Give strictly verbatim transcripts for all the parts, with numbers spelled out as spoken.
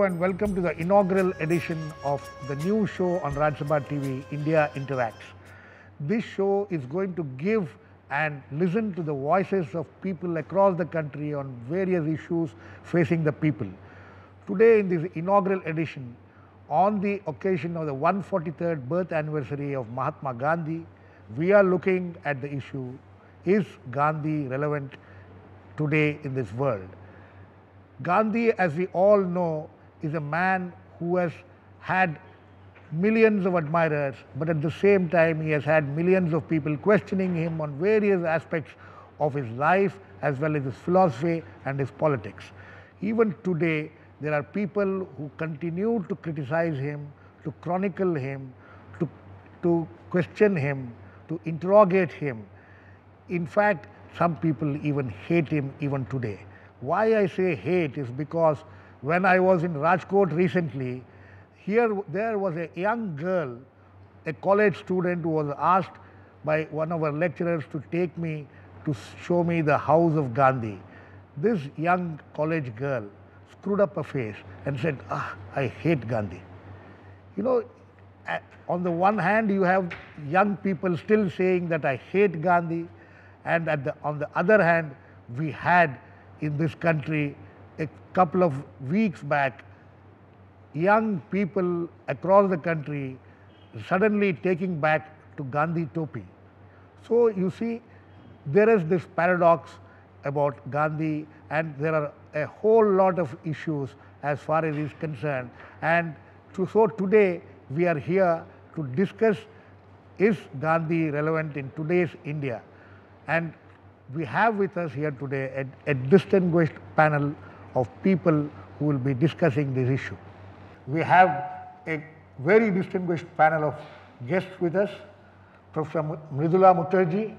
Hello and welcome to the inaugural edition of the new show on Rajya Sabha T V, India Interacts. This show is going to give and listen to the voices of people across the country on various issues facing the people. Today in this inaugural edition, on the occasion of the one hundred forty-third birth anniversary of Mahatma Gandhi, we are looking at the issue, is Gandhi relevant today in this world? Gandhi, as we all know, is a man who has had millions of admirers, but at the same time he has had millions of people questioning him on various aspects of his life as well as his philosophy and his politics. Even today, there are people who continue to criticize him, to chronicle him, to, to question him, to interrogate him. In fact, some people even hate him even today. Why I say hate is because when I was in Rajkot recently, here there was a young girl, a college student, who was asked by one of our lecturers to take me to show me the house of Gandhi. This young college girl screwed up her face and said, ah, I hate Gandhi. You know, on the one hand you have young people still saying that I hate Gandhi, and at the, on the other hand we had in this country a couple of weeks back young people across the country suddenly taking back to Gandhi topi. So you see, there is this paradox about Gandhi, and there are a whole lot of issues as far as he is concerned. And to, so today we are here to discuss, is Gandhi relevant in today's India? And we have with us here today a, a distinguished panel of people who will be discussing this issue. We have a very distinguished panel of guests with us. Professor Mridula Mukherjee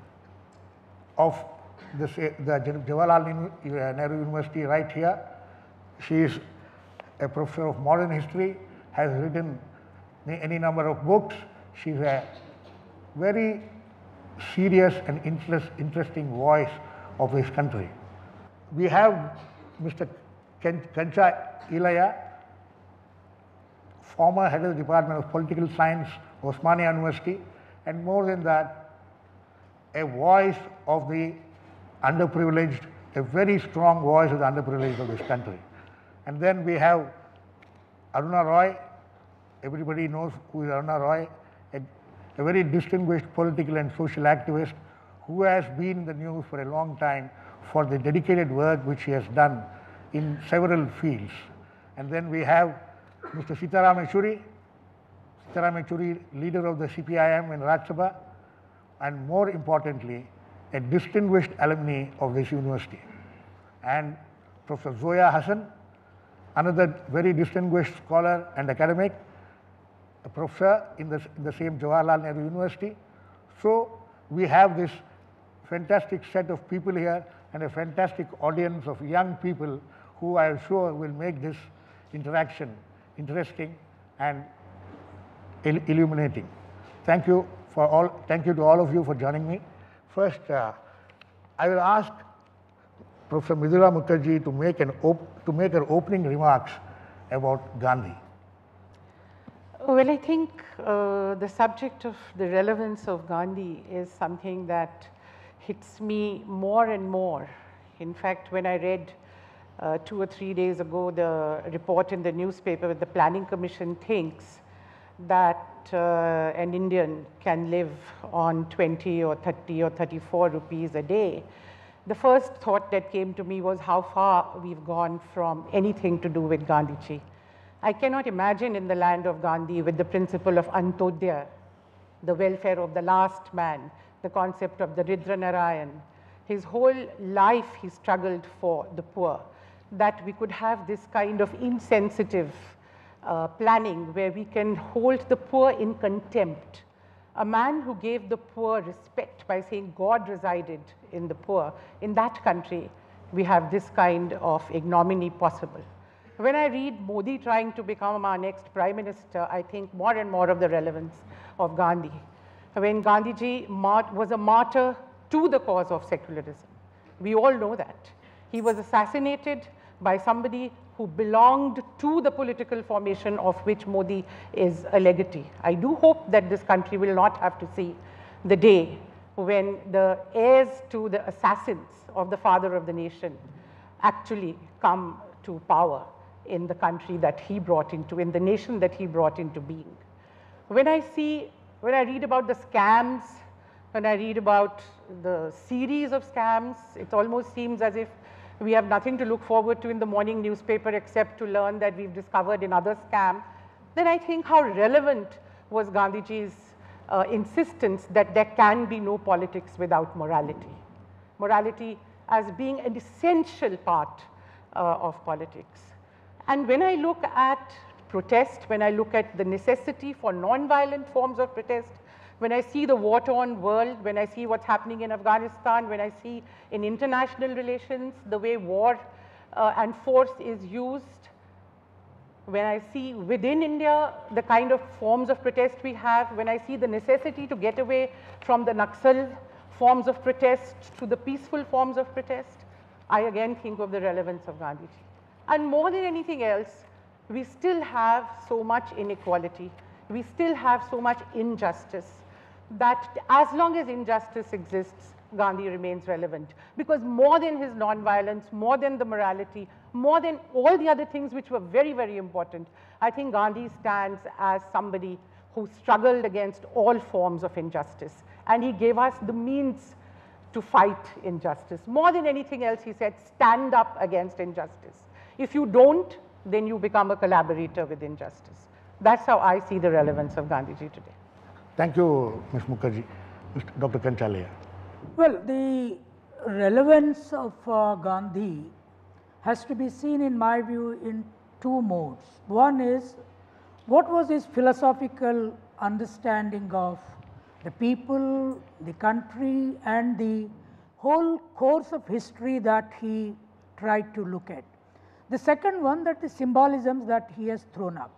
of the, the Jawaharlal Nehru University right here. She is a professor of modern history, has written any number of books. She is a very serious and interest, interesting voice of this country. We have Mister Kancha Ilaya, former head of the Department of Political Science, Osmania University, and more than that, a voice of the underprivileged, a very strong voice of the underprivileged of this country. And then we have Aruna Roy. Everybody knows who is Aruna Roy, a, a very distinguished political and social activist who has been in the news for a long time for the dedicated work which he has done in several fields. And then we have Mister Sitaram Yechury, Sitaram Yechury, leader of the C P I M in Rajya Sabha, and more importantly, a distinguished alumni of this university. And Professor Zoya Hassan, another very distinguished scholar and academic, a professor in the, in the same Jawaharlal Nehru University. So we have this fantastic set of people here and a fantastic audience of young people who I am sure will make this interaction interesting and il illuminating. Thank you for all. Thank you to all of you for joining me. First, uh, I will ask Professor Mridula Mukherjee to make an op to make her opening remarks about Gandhi. Well, I think uh, the subject of the relevance of Gandhi is something that hits me more and more. In fact, when I read uh, two or three days ago the report in the newspaper that the Planning Commission thinks that uh, an Indian can live on twenty or thirty or thirty-four rupees a day, the first thought that came to me was how far we've gone from anything to do with Gandhiji. I cannot imagine in the land of Gandhi with the principle of Antodaya, the welfare of the last man, the concept of the Ridra Narayan. His whole life he struggled for the poor, that we could have this kind of insensitive uh, planning where we can hold the poor in contempt. A man who gave the poor respect by saying God resided in the poor, in that country we have this kind of ignominy possible. When I read Modi trying to become our next Prime Minister, I think more and more of the relevance of Gandhi. When Gandhiji was a martyr to the cause of secularism, we all know that. He was assassinated by somebody who belonged to the political formation of which Modi is a legatee. I do hope that this country will not have to see the day when the heirs to the assassins of the father of the nation actually come to power in the country that he brought into, in the nation that he brought into being. When I see, when I read about the scams, when I read about the series of scams, it almost seems as if we have nothing to look forward to in the morning newspaper except to learn that we've discovered another scam. Then I think how relevant was Gandhiji's uh, insistence that there can be no politics without morality. Morality as being an essential part uh, of politics. And when I look at protest, when I look at the necessity for non-violent forms of protest, when I see the war-torn world, when I see what's happening in Afghanistan, when I see in international relations the way war uh, and force is used, when I see within India the kind of forms of protest we have, when I see the necessity to get away from the Naxal forms of protest to the peaceful forms of protest, I again think of the relevance of Gandhiji. And more than anything else, we still have so much inequality, we still have so much injustice, that as long as injustice exists, Gandhi remains relevant. Because more than his non-violence, more than the morality, more than all the other things which were very, very important, I think Gandhi stands as somebody who struggled against all forms of injustice. And he gave us the means to fight injustice. More than anything else, he said, stand up against injustice. If you don't, then you become a collaborator with injustice. That's how I see the relevance of Gandhiji today. Thank you, Miz Mukherjee. Mister Doctor Kanchalaya. Well, the relevance of uh, Gandhi has to be seen, in my view, in two modes. One is, what was his philosophical understanding of the people, the country, and the whole course of history that he tried to look at. The second one, that the symbolisms that he has thrown up.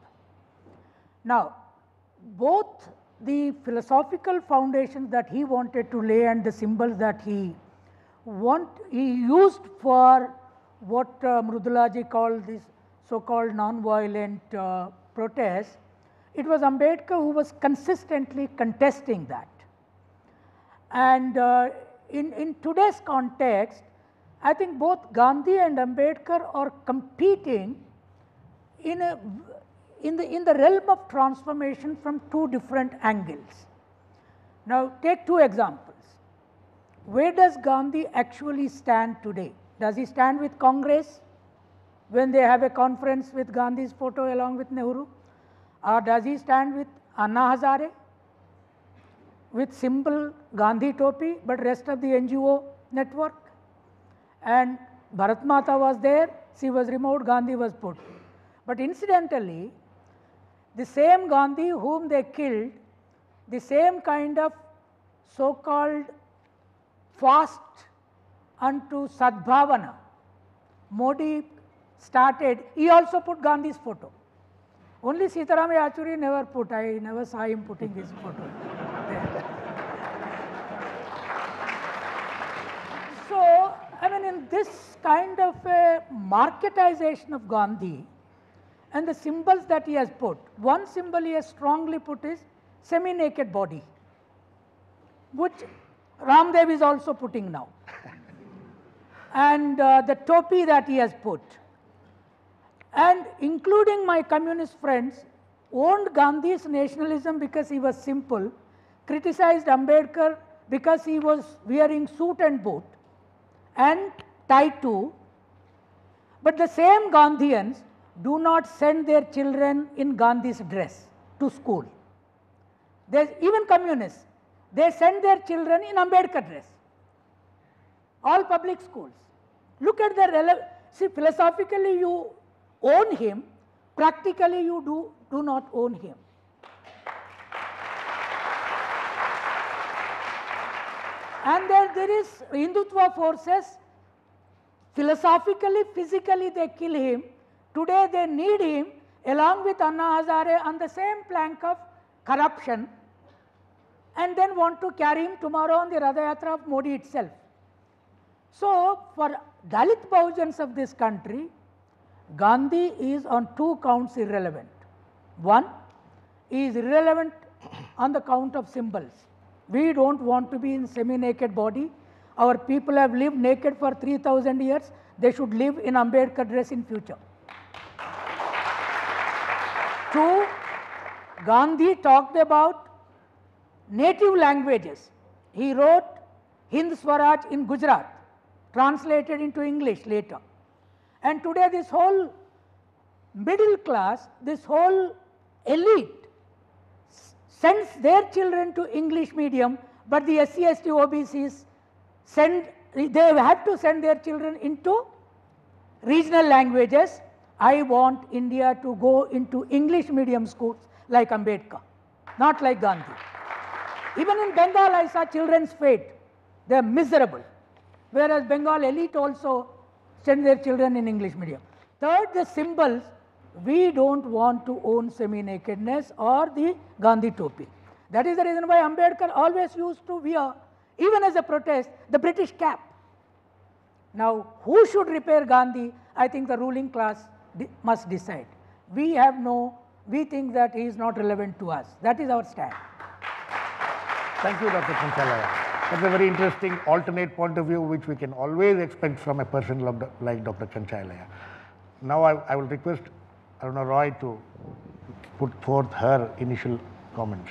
Now, both the philosophical foundations that he wanted to lay and the symbols that he want, he used for what uh, Mrudulaji called this so-called non-violent uh, protest, it was Ambedkar who was consistently contesting that. And uh, in, in today's context, I think both Gandhi and Ambedkar are competing in a In the, in the realm of transformation from two different angles. Now, take two examples. Where does Gandhi actually stand today? Does he stand with Congress when they have a conference with Gandhi's photo along with Nehru? Or does he stand with Anna Hazare with symbol Gandhi topi, but rest of the N G O network? And Bharat Mata was there, she was removed, Gandhi was put. But incidentally, the same Gandhi whom they killed, the same kind of so-called fast unto Sadbhavana, Modi started, he also put Gandhi's photo. Only Sitaram Yachuri never put, I never saw him putting his photo there. So, I mean, in this kind of a marketization of Gandhi, and the symbols that he has put, one symbol he has strongly put is semi-naked body, which Ramdev is also putting now. And uh, the topi that he has put. And including my communist friends, owned Gandhi's nationalism because he was simple, criticized Ambedkar because he was wearing suit and boot and tie too. But the same Gandhians do not send their children in Gandhi's dress to school. There's even communists, they send their children in Ambedkar dress. All public schools. Look at the relevance. See, philosophically you own him, practically you do, do not own him. And there, there is Hindutva forces, philosophically, physically they kill him. Today they need him along with Anna Hazare on the same plank of corruption, and then want to carry him tomorrow on the Ratha Yatra of Modi itself. So, for Dalit Bahujans of this country, Gandhi is on two counts irrelevant. One, he is irrelevant on the count of symbols. We do not want to be in semi-naked body. Our people have lived naked for three thousand years. They should live in Ambedkar dress in future. Two, Gandhi talked about native languages. He wrote Hind Swaraj in Gujarat, translated into English later. And today this whole middle class, this whole elite sends their children to English medium, but the S C, S T, O B Cs send, they have to send their children into regional languages. I want India to go into English medium schools like Ambedkar, not like Gandhi. Even in Bengal, I saw children's fate. They are miserable. Whereas Bengal elite also send their children in English medium. Third, the symbols, we do not want to own semi-nakedness or the Gandhi topi. That is the reason why Ambedkar always used to wear, even as a protest, the British cap. Now, who should repair Gandhi? I think the ruling class de must decide. We have no, we think that he is not relevant to us. That is our stand. Thank you, Doctor Kanchalaya. That's a very interesting alternate point of view which we can always expect from a person like Doctor Kanchalaya. Now I, I will request Aruna Roy to put forth her initial comments.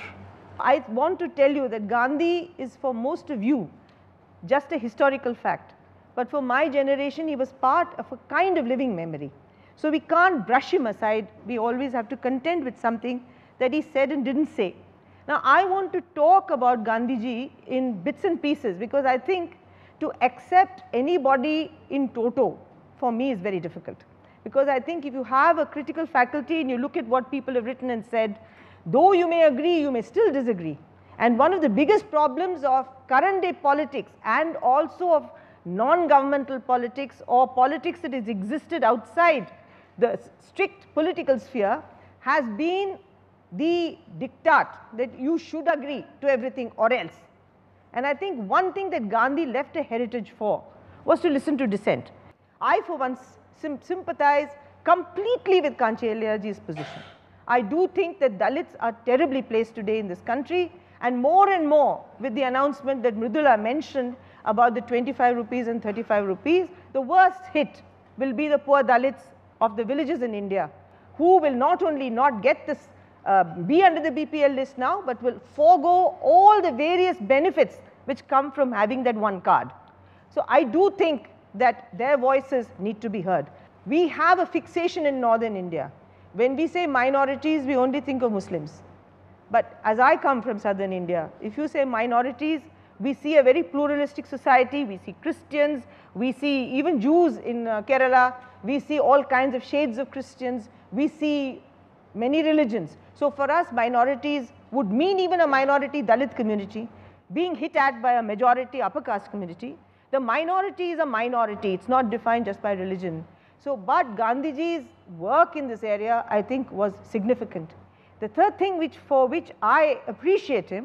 I want to tell you that Gandhi is for most of you just a historical fact, but for my generation he was part of a kind of living memory. So we can't brush him aside, we always have to contend with something that he said and didn't say. Now I want to talk about Gandhiji in bits and pieces, because I think to accept anybody in toto for me is very difficult. Because I think if you have a critical faculty and you look at what people have written and said, though you may agree, you may still disagree. And one of the biggest problems of current day politics and also of non-governmental politics or politics that has existed outside the strict political sphere has been the diktat that you should agree to everything or else. And I think one thing that Gandhi left a heritage for was to listen to dissent. I for one sim sympathize completely with Kanchalayaji's position. I do think that Dalits are terribly placed today in this country, and more and more with the announcement that Mridula mentioned about the twenty-five rupees and thirty-five rupees, the worst hit will be the poor Dalits of the villages in India, who will not only not get this Uh, be under the B P L list now, but will forego all the various benefits which come from having that one card. So I do think that their voices need to be heard. We have a fixation in northern India. When we say minorities, we only think of Muslims. But as I come from southern India, if you say minorities, we see a very pluralistic society. We see Christians, we see even Jews in uh, Kerala, we see all kinds of shades of Christians, we see many religions. So for us, minorities would mean even a minority Dalit community being hit at by a majority upper caste community. The minority is a minority, it's not defined just by religion. So, but Gandhiji's work in this area, I think, was significant. The third thing which for which I appreciate him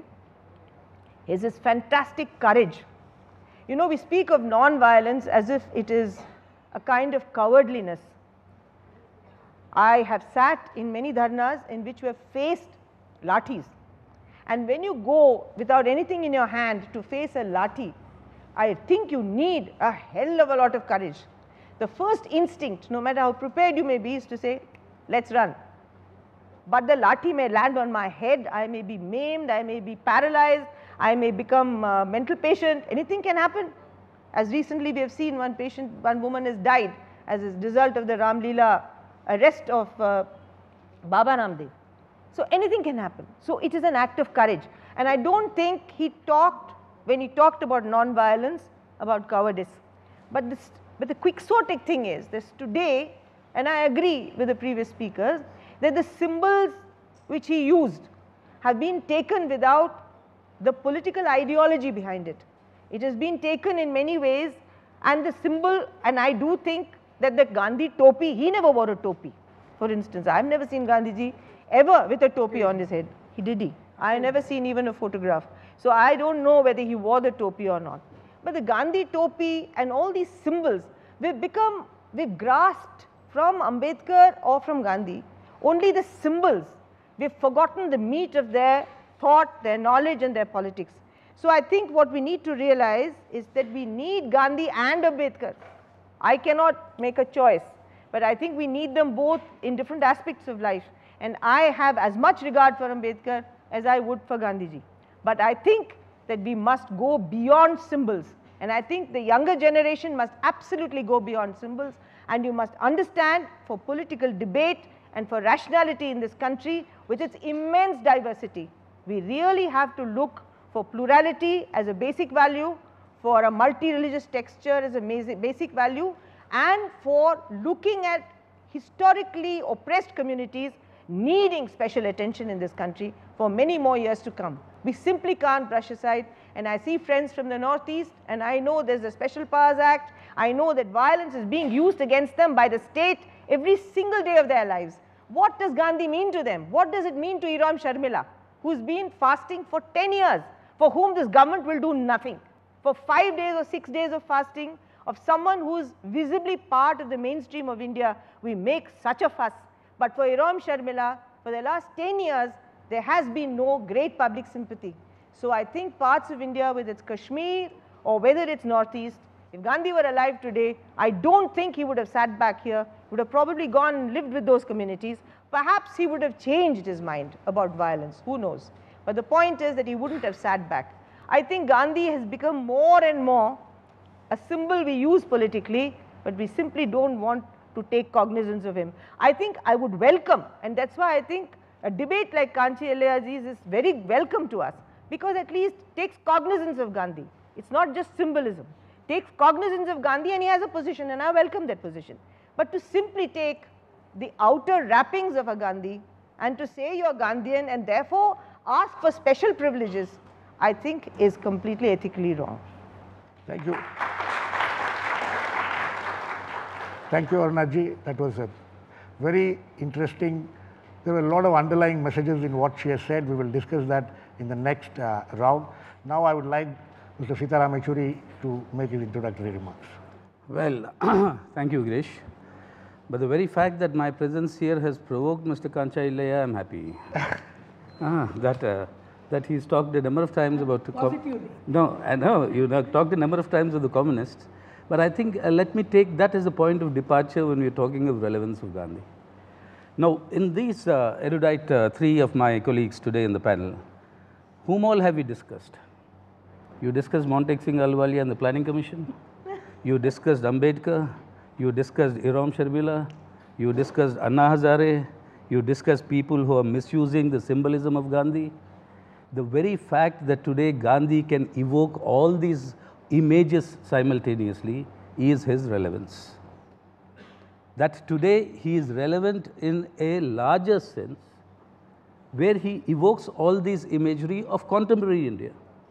is his fantastic courage. You know, we speak of non-violence as if it is a kind of cowardliness. I have sat in many dharnas in which we have faced lathis, and when you go without anything in your hand to face a lathi, I think you need a hell of a lot of courage. The first instinct, no matter how prepared you may be, is to say, let's run. But the lathi may land on my head, I may be maimed, I may be paralyzed, I may become a mental patient, anything can happen. As recently we have seen one patient, one woman has died as a result of the Ram Leela arrest of uh, Baba Ramdev. So anything can happen. So it is an act of courage, and I do not think he talked, when he talked about non-violence, about cowardice. But, this, but the quixotic thing is this today, and I agree with the previous speakers, that the symbols which he used have been taken without the political ideology behind it. It has been taken in many ways, and the symbol, and I do think that the Gandhi topi, he never wore a topi. For instance, I have never seen Gandhiji ever with a topi on his head. He did he? I have never seen even a photograph. So I do not know whether he wore the topi or not. But the Gandhi topi and all these symbols, we have become, we have grasped from Ambedkar or from Gandhi, only the symbols. We've forgotten the meat of their thought, their knowledge and their politics. So I think what we need to realize is that we need Gandhi and Ambedkar. I cannot make a choice, but I think we need them both in different aspects of life. And I have as much regard for Ambedkar as I would for Gandhiji. But I think that we must go beyond symbols. And I think the younger generation must absolutely go beyond symbols. And you must understand, for political debate and for rationality in this country, with its immense diversity, we really have to look for plurality as a basic value, for a multi-religious texture as a basic value, and for looking at historically oppressed communities needing special attention in this country for many more years to come. We simply can't brush aside. And I see friends from the Northeast, and I know there's a Special Powers Act. I know that violence is being used against them by the state every single day of their lives. What does Gandhi mean to them? What does it mean to Iram Sharmila, who's been fasting for ten years, for whom this government will do nothing? For five days or six days of fasting, of someone who's visibly part of the mainstream of India, we make such a fuss. But for Iram Sharmila, for the last ten years, there has been no great public sympathy. So I think parts of India, whether it's Kashmir or whether it's Northeast, if Gandhi were alive today, I don't think he would have sat back here. He would have probably gone and lived with those communities. Perhaps he would have changed his mind about violence, who knows. But the point is that he wouldn't have sat back. I think Gandhi has become more and more a symbol we use politically, but we simply don't want to take cognizance of him. I think I would welcome, and that's why I think a debate like Kanchi Ellaiyaji's is very welcome to us, because at least takes cognizance of Gandhi. It's not just symbolism. Takes cognizance of Gandhi, and he has a position, and I welcome that position. But to simply take the outer wrappings of a Gandhi and to say you're Gandhian and therefore ask for special privileges, I think is completely ethically wrong. Thank you. Thank you, Arunaji. That was a very interesting. There were a lot of underlying messages in what she has said. We will discuss that in the next uh, round. Now I would like Mister Sitaram Yechury to make his introductory remarks. Well, thank you, Girish. But the very fact that my presence here has provoked Mister Kancha Ellaiya, I am happy. ah, that uh, that he's talked a number of times about the Positively. no, I know you have talked a number of times of the communists, but I think uh, let me take that as a point of departure when we are talking of relevance of Gandhi. Now, in these uh, erudite uh, three of my colleagues today in the panel, whom all have we discussed? You discussed Montek Singh Ahluwalia and the Planning Commission. You discussed Ambedkar. You discussed Iram Sharmila. You discussed Anna Hazare. You discussed people who are misusing the symbolism of Gandhi. The very fact that today Gandhi can evoke all these images simultaneously is his relevance. That today he is relevant in a larger sense, where he evokes all these imagery of contemporary India,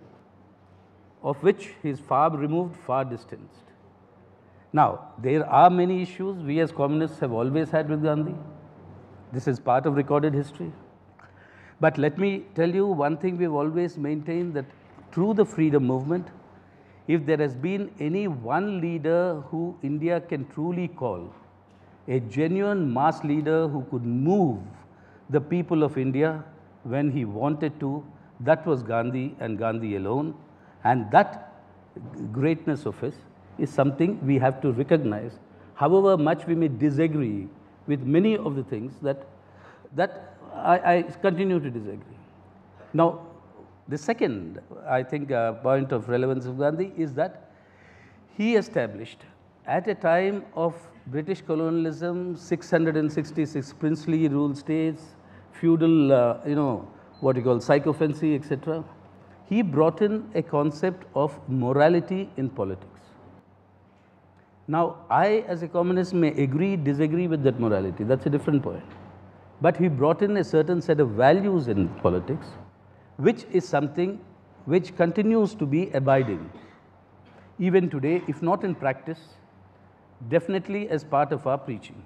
of which he is far removed, far distanced. Now, there are many issues we as communists have always had with Gandhi. This is part of recorded history. But let me tell you one thing we have always maintained, that through the freedom movement, if there has been any one leader who India can truly call a genuine mass leader who could move the people of India when he wanted to, that was Gandhi and Gandhi alone. And that greatness of his is something we have to recognize, however much we may disagree with many of the things that, that I, I continue to disagree. Now, the second, I think, uh, point of relevance of Gandhi is that he established at a time of British colonialism, six hundred sixty-six princely ruled states, feudal, uh, you know, what you call sycophancy, et cetera. He brought in a concept of morality in politics. Now, I as a communist may agree, disagree with that morality, that's a different point. But he brought in a certain set of values in politics, which is something which continues to be abiding. Even today, if not in practice, definitely as part of our preaching.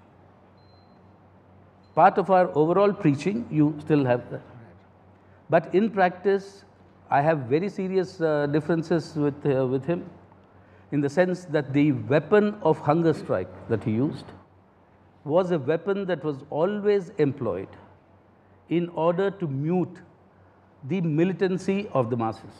Part of our overall preaching, you still have that. But in practice, I have very serious uh, differences with, uh, with him, in the sense that the weapon of hunger strike that he used was a weapon that was always employed in order to mute the militancy of the masses.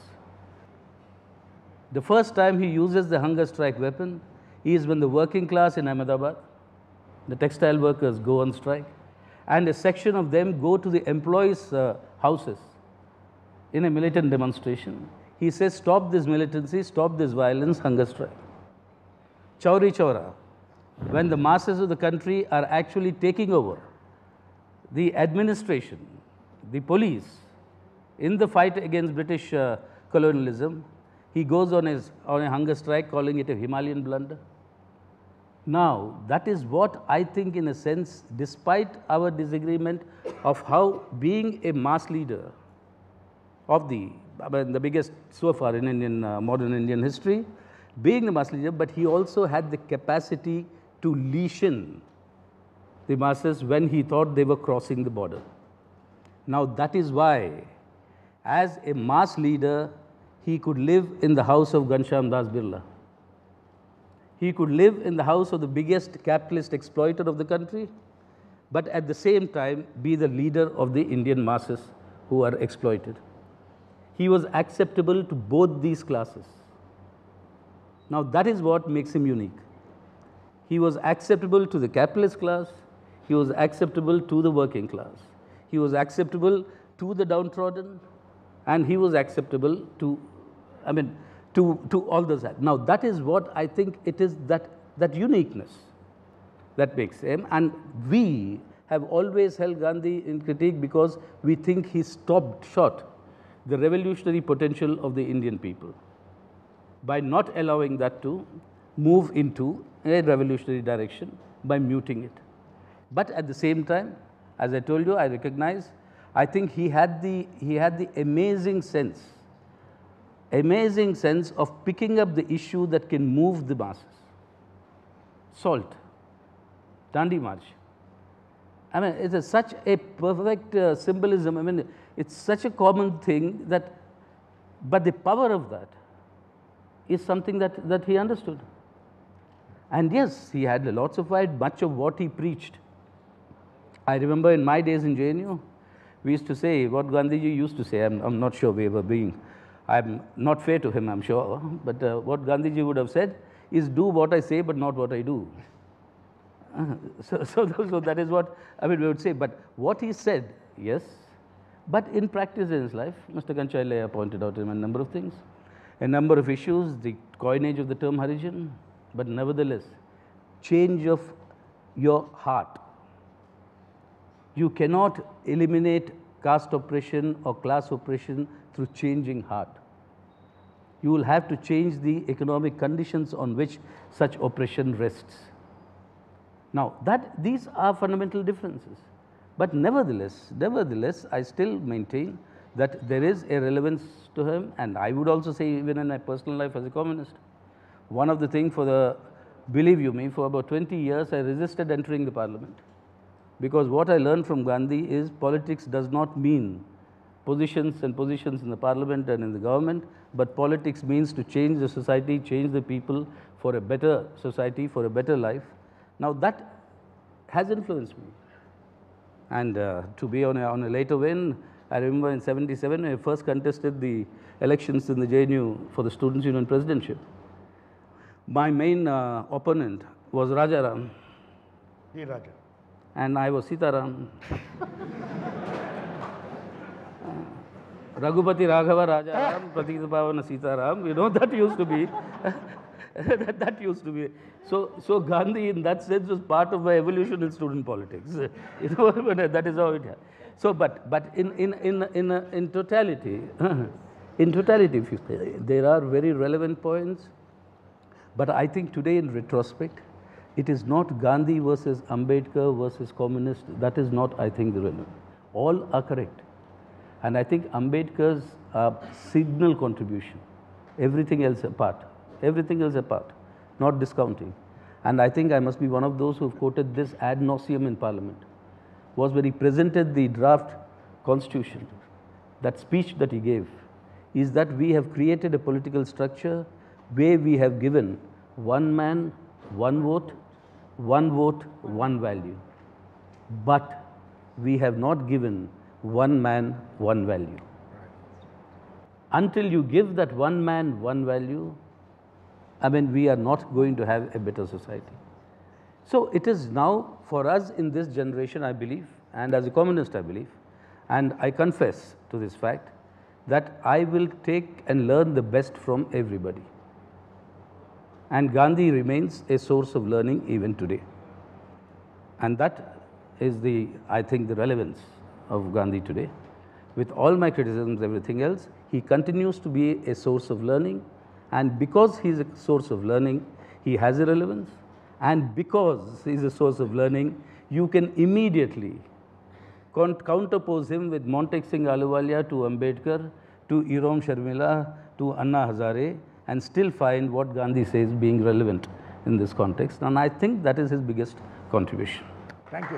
The first time he uses the hunger strike weapon is when the working class in Ahmedabad, the textile workers, go on strike, and a section of them go to the employees' uh, houses in a militant demonstration. He says, stop this militancy, stop this violence, hunger strike. Chauri Chaura, when the masses of the country are actually taking over the administration, the police, in the fight against British uh, colonialism, he goes on, his, on a hunger strike, calling it a Himalayan blunder. Now, that is what I think, in a sense, despite our disagreement of how being a mass leader of the, I mean, the biggest so far in Indian, uh, modern Indian history, being the mass leader, but he also had the capacity to leash in the masses when he thought they were crossing the border. Now, that is why, as a mass leader, he could live in the house of Ghanshyam Das Birla. He could live in the house of the biggest capitalist exploiter of the country, but at the same time be the leader of the Indian masses who are exploited. He was acceptable to both these classes. Now, that is what makes him unique. He was acceptable to the capitalist class, he was acceptable to the working class, he was acceptable to the downtrodden, and he was acceptable to, I mean, to, to all those. Now, that is what I think it is, that, that uniqueness that makes him. And we have always held Gandhi in critique because we think he stopped short the revolutionary potential of the Indian people by not allowing that to move into a revolutionary direction, by muting it. But at the same time, as I told you, I recognize, I think he had the, he had the amazing sense, amazing sense of picking up the issue that can move the masses. Salt, Dandi March. I mean, it is such a perfect uh, symbolism. I mean, it's such a common thing that, but the power of that is something that, that he understood. And yes, he had lots of fight, much of what he preached. I remember in my days in J N U, we used to say what Gandhiji used to say. I'm, I'm not sure we were being, I'm not fair to him, I'm sure, but uh, what Gandhiji would have said is, do what I say, but not what I do. Uh, so, so, so that is what, I mean, we would say. But what he said, yes, but in practice in his life, Mister Ganchailaya pointed out him a number of things, a number of issues, the coinage of the term Harijan, but nevertheless, change of your heart. You cannot eliminate caste oppression or class oppression through changing heart. You will have to change the economic conditions on which such oppression rests. Now, that, these are fundamental differences. But nevertheless, nevertheless, I still maintain that there is a relevance to him, and I would also say, even in my personal life as a communist, one of the things for the, believe you me, for about twenty years I resisted entering the parliament. Because what I learned from Gandhi is politics does not mean positions and positions in the parliament and in the government, but politics means to change the society, change the people for a better society, for a better life. Now, that has influenced me. And uh, to be on a, on a later win, I remember in seventy-seven, I first contested the elections in the J N U for the Students' Union presidentship. My main uh, opponent was Rajaram. He Raja. And I was Sitaram. Raghupati Raghava Rajaram, Pratik Pavana Sitaram, you know, that used to be, that, that used to be. So, so Gandhi in that sense was part of my evolution in student politics. You know, that is how it happened. So, but, but in, in, in, in, uh, in totality, in totality, if you say, there are very relevant points, but I think today in retrospect, it is not Gandhi versus Ambedkar versus communist. That is not, I think, the relevant. All are correct. And I think Ambedkar's uh, signal contribution, everything else apart, everything else apart, not discounting. And I think I must be one of those who have quoted this ad nauseum in Parliament, was when he presented the draft constitution, that speech that he gave, is that we have created a political structure where we have given one man, one vote, one vote, one value. But we have not given one man, one value. Until you give that one man, one value, I mean, we are not going to have a better society. So it is now for us in this generation, I believe, and as a communist, I believe, and I confess to this fact, that I will take and learn the best from everybody. And Gandhi remains a source of learning even today. And that is the, I think, the relevance of Gandhi today. With all my criticisms, everything else, he continues to be a source of learning. And because he is a source of learning, he has a relevance. And because he is a source of learning, you can immediately counterpose him with Montek Singh Ahluwalia to Ambedkar, to Irom Sharmila, to Anna Hazare, and still find what Gandhi says being relevant in this context. And I think that is his biggest contribution. Thank you.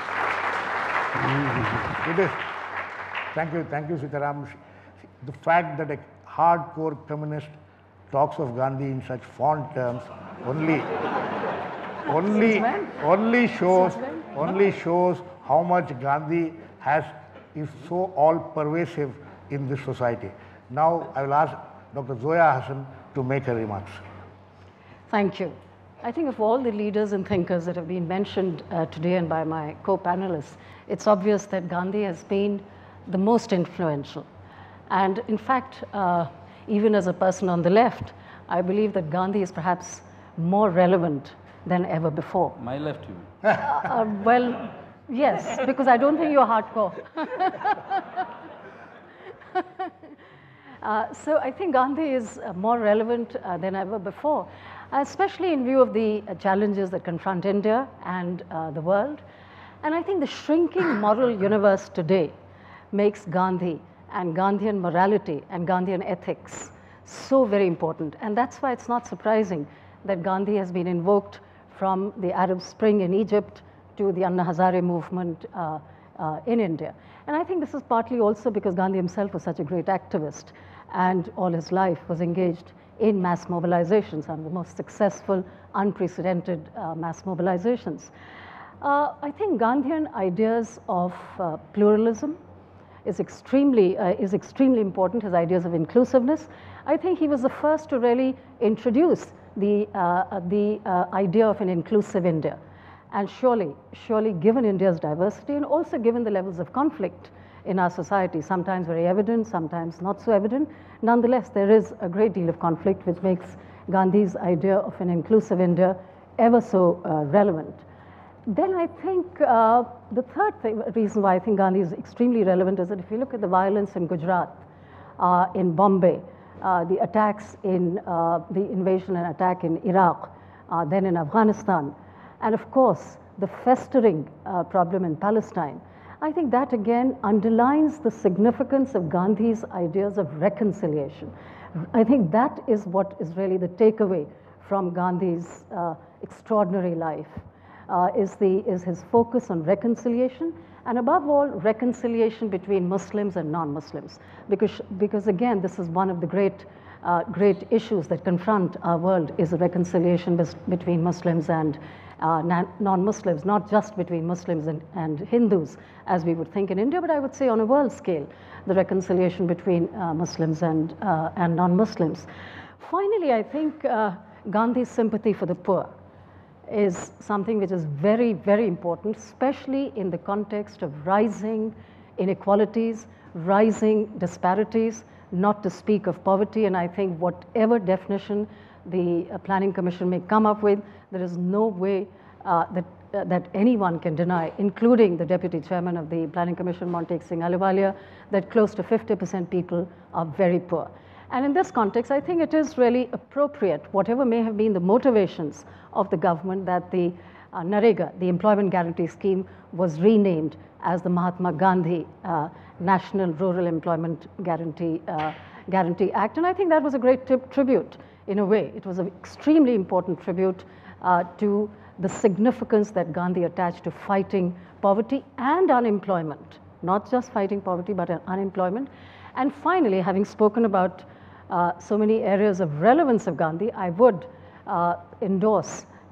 It is. Thank you, thank you, Sitaram. The fact that a hardcore communist talks of Gandhi in such fond terms only, only, only shows, only shows how much Gandhi has is so all pervasive in this society. Now I will ask Doctor Zoya Hasan to make her remarks. Thank you. I think of all the leaders and thinkers that have been mentioned uh, today and by my co-panelists, it's obvious that Gandhi has been the most influential. And in fact, uh, even as a person on the left, I believe that Gandhi is perhaps more relevant than ever before. My left, you uh, uh, well, yes, because I don't think you're hardcore. uh, so I think Gandhi is uh, more relevant uh, than ever before, especially in view of the uh, challenges that confront India and uh, the world. And I think the shrinking moral universe today makes Gandhi and Gandhian morality and Gandhian ethics so very important. And that's why it's not surprising that Gandhi has been invoked from the Arab Spring in Egypt to the Anna Hazare movement uh, uh, in India. And I think this is partly also because Gandhi himself was such a great activist and all his life was engaged in mass mobilizations, some of the most successful, unprecedented uh, mass mobilizations. Uh, I think Gandhian ideas of uh, pluralism is extremely, uh, is extremely important, his ideas of inclusiveness. I think he was the first to really introduce the, uh, the uh, idea of an inclusive India. And surely, surely given India's diversity and also given the levels of conflict in our society, sometimes very evident, sometimes not so evident, nonetheless there is a great deal of conflict which makes Gandhi's idea of an inclusive India ever so uh, relevant. Then I think uh, the third thing, reason why I think Gandhi is extremely relevant is that if you look at the violence in Gujarat, uh, in Bombay, uh, the attacks in uh, the invasion and attack in Iraq, uh, then in Afghanistan, and of course the festering uh, problem in Palestine, I think that again underlines the significance of Gandhi's ideas of reconciliation. I think that is what is really the takeaway from Gandhi's uh, extraordinary life. Uh, is, the, is his focus on reconciliation, and above all, reconciliation between Muslims and non-Muslims. Because, because again, this is one of the great, uh, great issues that confront our world, is a reconciliation between Muslims and uh, non-Muslims, not just between Muslims and, and Hindus, as we would think in India, but I would say on a world scale, the reconciliation between uh, Muslims and, uh, and non-Muslims. Finally, I think uh, Gandhi's sympathy for the poor is something which is very, very important, especially in the context of rising inequalities, rising disparities, not to speak of poverty. And I think whatever definition the uh, Planning Commission may come up with, there is no way uh, that, uh, that anyone can deny, including the Deputy Chairman of the Planning Commission, Montek Singh Ahluwalia, that close to fifty percent people are very poor. And in this context, I think it is really appropriate, whatever may have been the motivations of the government, that the uh, NREGA, the Employment Guarantee Scheme, was renamed as the Mahatma Gandhi uh, National Rural Employment Guarantee, uh, Guarantee Act. And I think that was a great tribute, in a way. It was an extremely important tribute uh, to the significance that Gandhi attached to fighting poverty and unemployment, not just fighting poverty, but unemployment. And finally, having spoken about Uh, so many areas of relevance of Gandhi, I would uh, endorse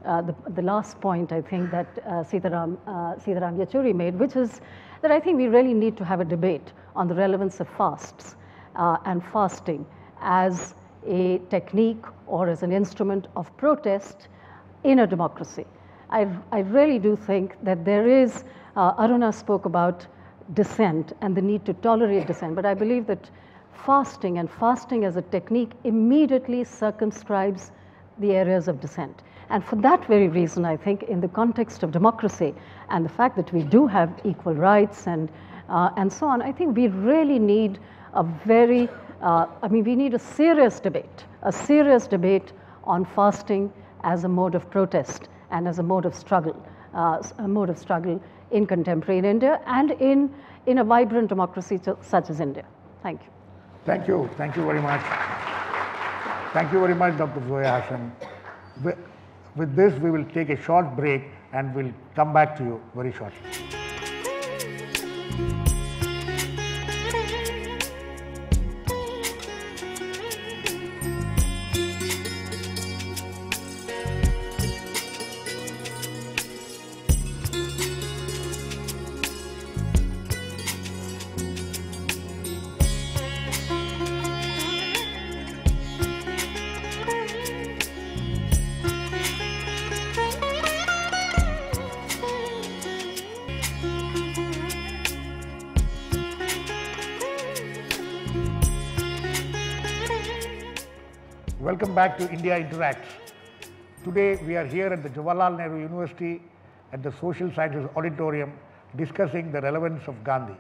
uh, the, the last point I think that uh, Sitaram, uh, Sitaram Yechury made, which is that I think we really need to have a debate on the relevance of fasts uh, and fasting as a technique or as an instrument of protest in a democracy. I, I really do think that there is, uh, Aruna spoke about dissent and the need to tolerate dissent, but I believe that fasting and fasting as a technique immediately circumscribes the areas of dissent. And for that very reason, I think in the context of democracy and the fact that we do have equal rights and, uh, and so on, I think we really need a very, uh, I mean, we need a serious debate, a serious debate on fasting as a mode of protest and as a mode of struggle, uh, a mode of struggle in contemporary India and in, in a vibrant democracy such as India. Thank you. Thank you. Thank you very much. Thank you very much, Doctor Zoya Hasan. With this, we will take a short break and we'll come back to you very shortly. Welcome back to India Interacts. Today we are here at the Jawaharlal Nehru University at the Social Sciences Auditorium discussing the relevance of Gandhi.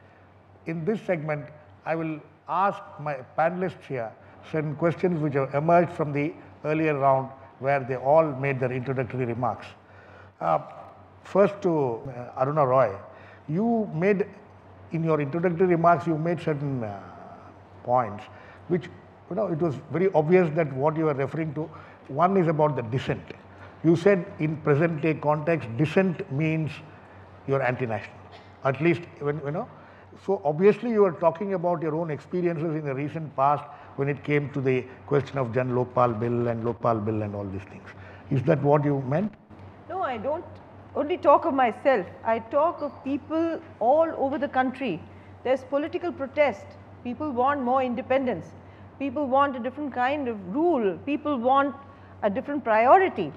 In this segment, I will ask my panelists here certain questions which have emerged from the earlier round where they all made their introductory remarks. Uh, first to uh, Aruna Roy, you made, in your introductory remarks, you made certain uh, points which, you know, it was very obvious that what you are referring to, one is about the dissent. You said in present day context, dissent means you're anti-national, at least when, you know. So obviously you are talking about your own experiences in the recent past when it came to the question of Jan Lokpal Bill and Lokpal Bill and all these things. Is that what you meant? No, I don't only talk of myself. I talk of people all over the country. There's political protest. People want more independence. People want a different kind of rule. People want a different priority.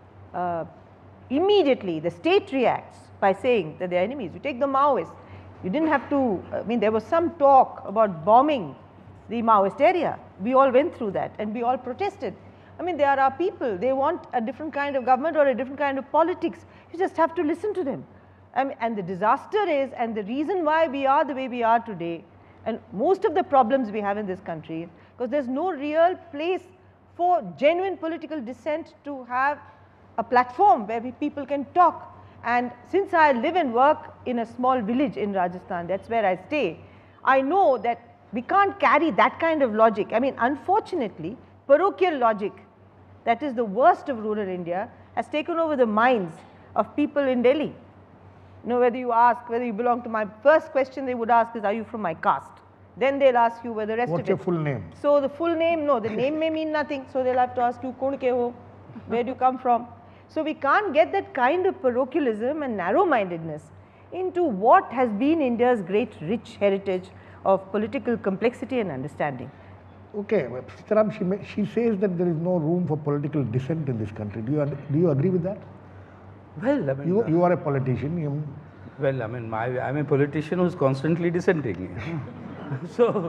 Uh, immediately, the state reacts by saying that they are enemies. You take the Maoists. You didn't have to, I mean, there was some talk about bombing the Maoist area. We all went through that and we all protested. I mean, they are our people. They want a different kind of government or a different kind of politics. You just have to listen to them. I mean, and the disaster is, and the reason why we are the way we are today, and most of the problems we have in this country, because there's no real place for genuine political dissent to have a platform where we, people can talk. And since I live and work in a small village in Rajasthan, that's where I stay, I know that we can't carry that kind of logic. I mean, unfortunately, parochial logic, that is the worst of rural India, has taken over the minds of people in Delhi. You know, whether you ask whether you belong to my, first question they would ask is, are you from my caste? Then they'll ask you whether the rest What's of it. What's your full name? So the full name, no, the name may mean nothing. So they'll have to ask you, Kaun ke ho? Where do you come from? So we can't get that kind of parochialism and narrow-mindedness into what has been India's great rich heritage of political complexity and understanding. Okay, Sitaram, she, she says that there is no room for political dissent in this country. Do you, do you agree with that? Well, I mean, you, you are a politician. You, well, I mean, my, I'm a politician who's constantly dissenting. so,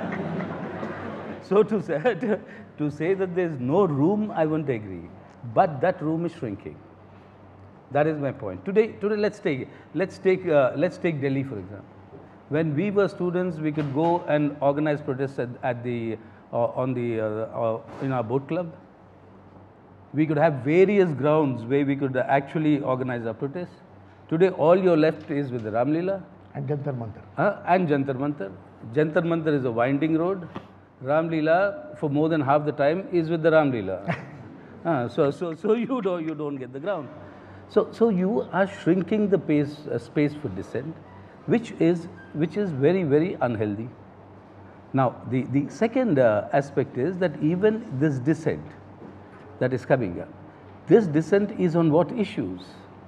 so to say, to say that there is no room, I won't agree. But that room is shrinking. That is my point. Today, today let's take let's take uh, let's take Delhi for example. When we were students, we could go and organize protests at, at the uh, on the uh, uh, in our boat club. We could have various grounds where we could actually organize our protests. Today, all you're left is with the Ram Leela and Jantar Mantar. Uh, and Jantar Mantar. Jantar Mantar is a winding road. Ram Leela, for more than half the time, is with the Ram Leela. uh, so, so, so you don't you don't get the ground. So, so you are shrinking the pace, uh, space for dissent, which is which is very very unhealthy. Now, the the second uh, aspect is that even this dissent that is coming up This dissent is on what issues?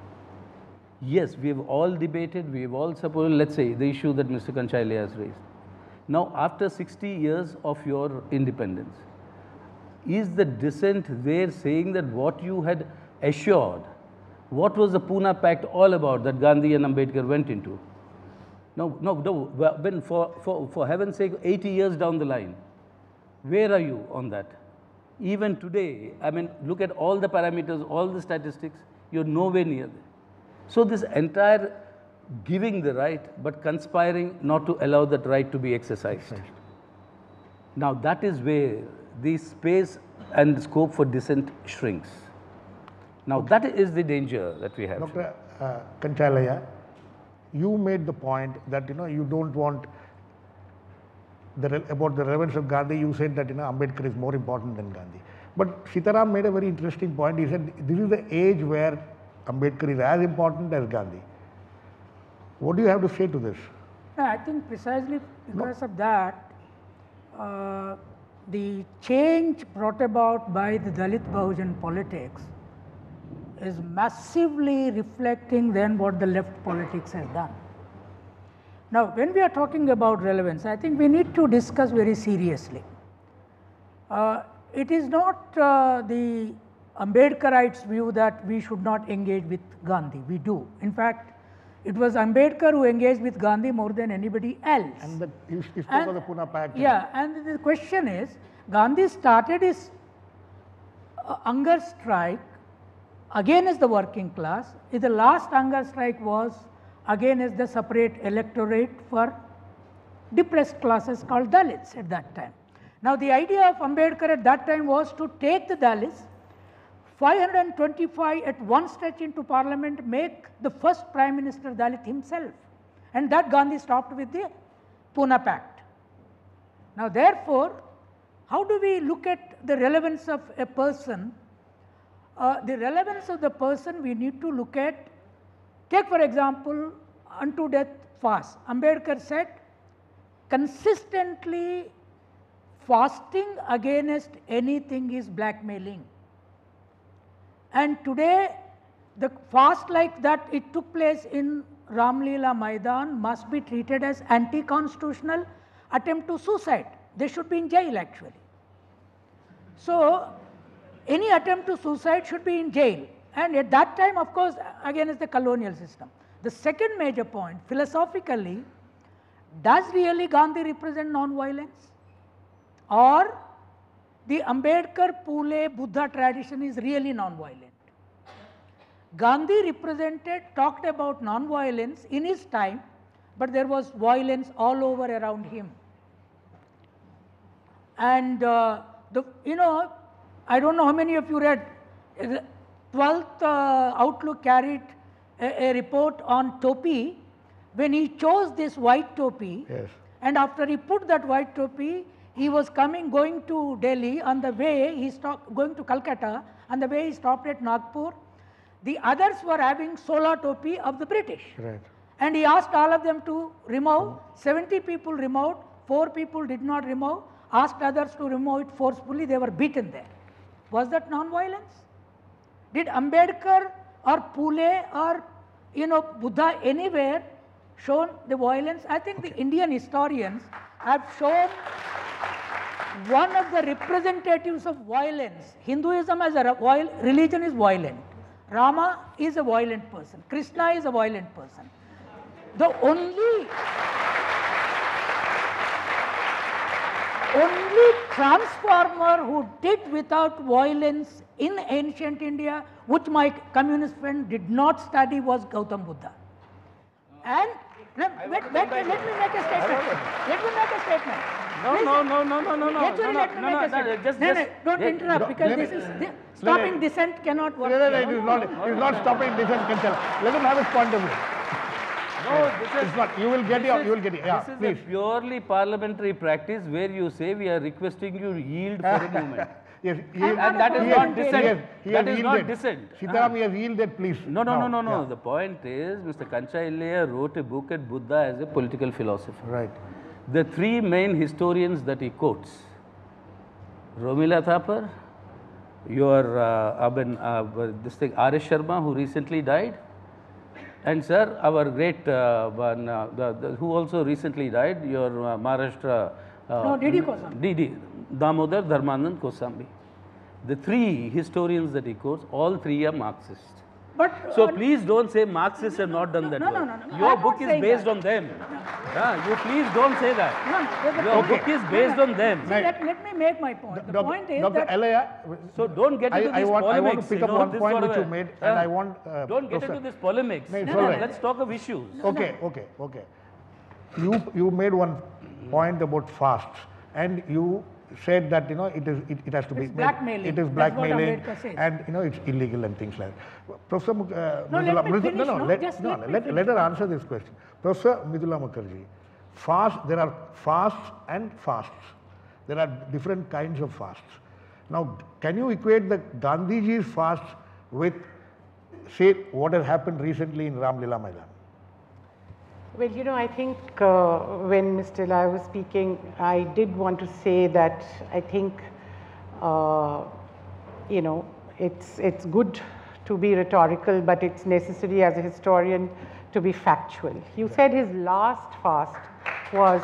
Yes, we have all debated, we have all supported, let's say, the issue that Mister Kanchailya has raised. Now, after sixty years of your independence, is the dissent there saying that what you had assured, what was the Pune Pact all about that Gandhi and Ambedkar went into? No, no, no, when for, for, for heaven's sake, eighty years down the line, where are you on that? Even today, I mean, look at all the parameters, all the statistics, you're nowhere near there. So this entire giving the right, but conspiring not to allow that right to be exercised. Right. Now that is where the space and the scope for dissent shrinks. Now okay. that is the danger that we have. Doctor Uh, Kanchailya, you made the point that you know you don't want the about the relevance of Gandhi. You said that you know Ambedkar is more important than Gandhi. But Sitaram made a very interesting point. He said this is the age where Ambedkar is as important as Gandhi. What do you have to say to this? No, I think precisely because no. of that, uh, the change brought about by the Dalit Bahujan politics is massively reflecting then what the left politics has done. Now, when we are talking about relevance, I think we need to discuss very seriously. Uh, it is not uh, the Ambedkarites' view that we should not engage with Gandhi. We do. In fact, it was Ambedkar who engaged with Gandhi more than anybody else. And the, he, he spoke and, of the Pune Pact. Yeah, and the question is, Gandhi started his uh, hunger strike against the working class. The last hunger strike was against the separate electorate for depressed classes called Dalits at that time. Now, the idea of Ambedkar at that time was to take the Dalits, five hundred twenty-five at one stretch into parliament, make the first prime minister Dalit himself, and that Gandhi stopped with the Pune Pact. Now, therefore, how do we look at the relevance of a person? Uh, the relevance of the person we need to look at, take for example, unto death fast. Ambedkar said, consistently fasting against anything is blackmailing. And today, the fast like that it took place in Ramlila Maidan must be treated as anti-constitutional attempt to suicide. They should be in jail actually. So, any attempt to suicide should be in jail. And at that time, of course, again is the colonial system. The second major point, philosophically, does really Gandhi represent non-violence? Or the Ambedkar, Phule, Buddha tradition is really non-violent? Gandhi represented, talked about non-violence in his time, but there was violence all over around him. And uh, the, you know, I don't know how many of you read, twelfth uh, Outlook carried a, a report on Topi, when he chose this white Topi, yes. And after he put that white Topi, he was coming, going to Delhi, on the way he stopped, going to Calcutta, on the way he stopped at Nagpur. The others were having solar Topi of the British. Right. And he asked all of them to remove, seventy people removed, four people did not remove, asked others to remove it forcefully, they were beaten there. Was that non-violence? Did Ambedkar or Phule or you know Buddha anywhere shown the violence? I think okay. the Indian historians have shown one of the representatives of violence. Hinduism as a religion is violent. Rama is a violent person. Krishna is a violent person. The only only transformer who did without violence in ancient India, which my communist friend did not study, was Gautam Buddha. And let, wait, wait, wait, let me make a statement. Let me make a statement. No, no, no, no, no, no, no. Actually, no, let me no, make no, a statement. no, just, no, no, just, don't just, interrupt no, because no, this no, is, no, stopping no, dissent cannot work. No, no, no, it is not, it is not stopping dissent, Kanchailya. Let him have his point of view. No, this is it's not. You will get it. You will get it. Yeah, this is please. a purely parliamentary practice where you say we are requesting you to yield for a moment. Yes, he And has, and that is he not has, dissent. He has, he That has is not yielded. dissent. Sitaram, Ah. he has yielded, please. No, no, no, no, no. Yeah. The point is, Mister Kanchailya wrote a book at Buddha as a political philosopher. Right. The three main historians that he quotes, Romila Thapar, your uh, Aben, uh, this thing, R S Sharma, who recently died. And sir, our great uh, one, uh, the, the, who also recently died, your uh, Maharashtra. Uh, No, D D Kosambi. D D, Damodar Dharmanand Kosambi. The three historians that he quotes, all three are Marxists. But So uh, please don't say Marxists have not done that no, no, work. no, no, Your I'm book not is saying based that. on them. Yeah, you please don't say that. no, no, there's a Your point. book is based on them. See, let, let me make my point. The Doctor point is Doctor that Elia, So don't get I, into I these want, I polemics. want to pick you up know, one this point sort which of you a- made, yeah. and I want. Uh, Don't get Professor- into this polemics. No, it's No, all no, right. Let's talk of issues. Okay, okay, okay. You you made one point about fasts, and you said that you know it is it, it has to be It's made- blackmailing. It is That's what blackmailing, Ambedkar says. and you know it's illegal and things like that. Professor Muk- uh, No, let Mridula- me Mridu- finish, no, no, no, let, just no, let no, me let, finish. let her answer this question. Professor Mridula Mukherjee, fast. There are fasts and fasts. There are different kinds of fasts. Now, can you equate the Gandhiji's fast with, say, what has happened recently in Ram Lila Maidan? Well, you know, I think uh, when Mister Lai was speaking, I did want to say that I think, uh, you know, it's, it's good to be rhetorical, but it's necessary as a historian to be factual. You said his last fast was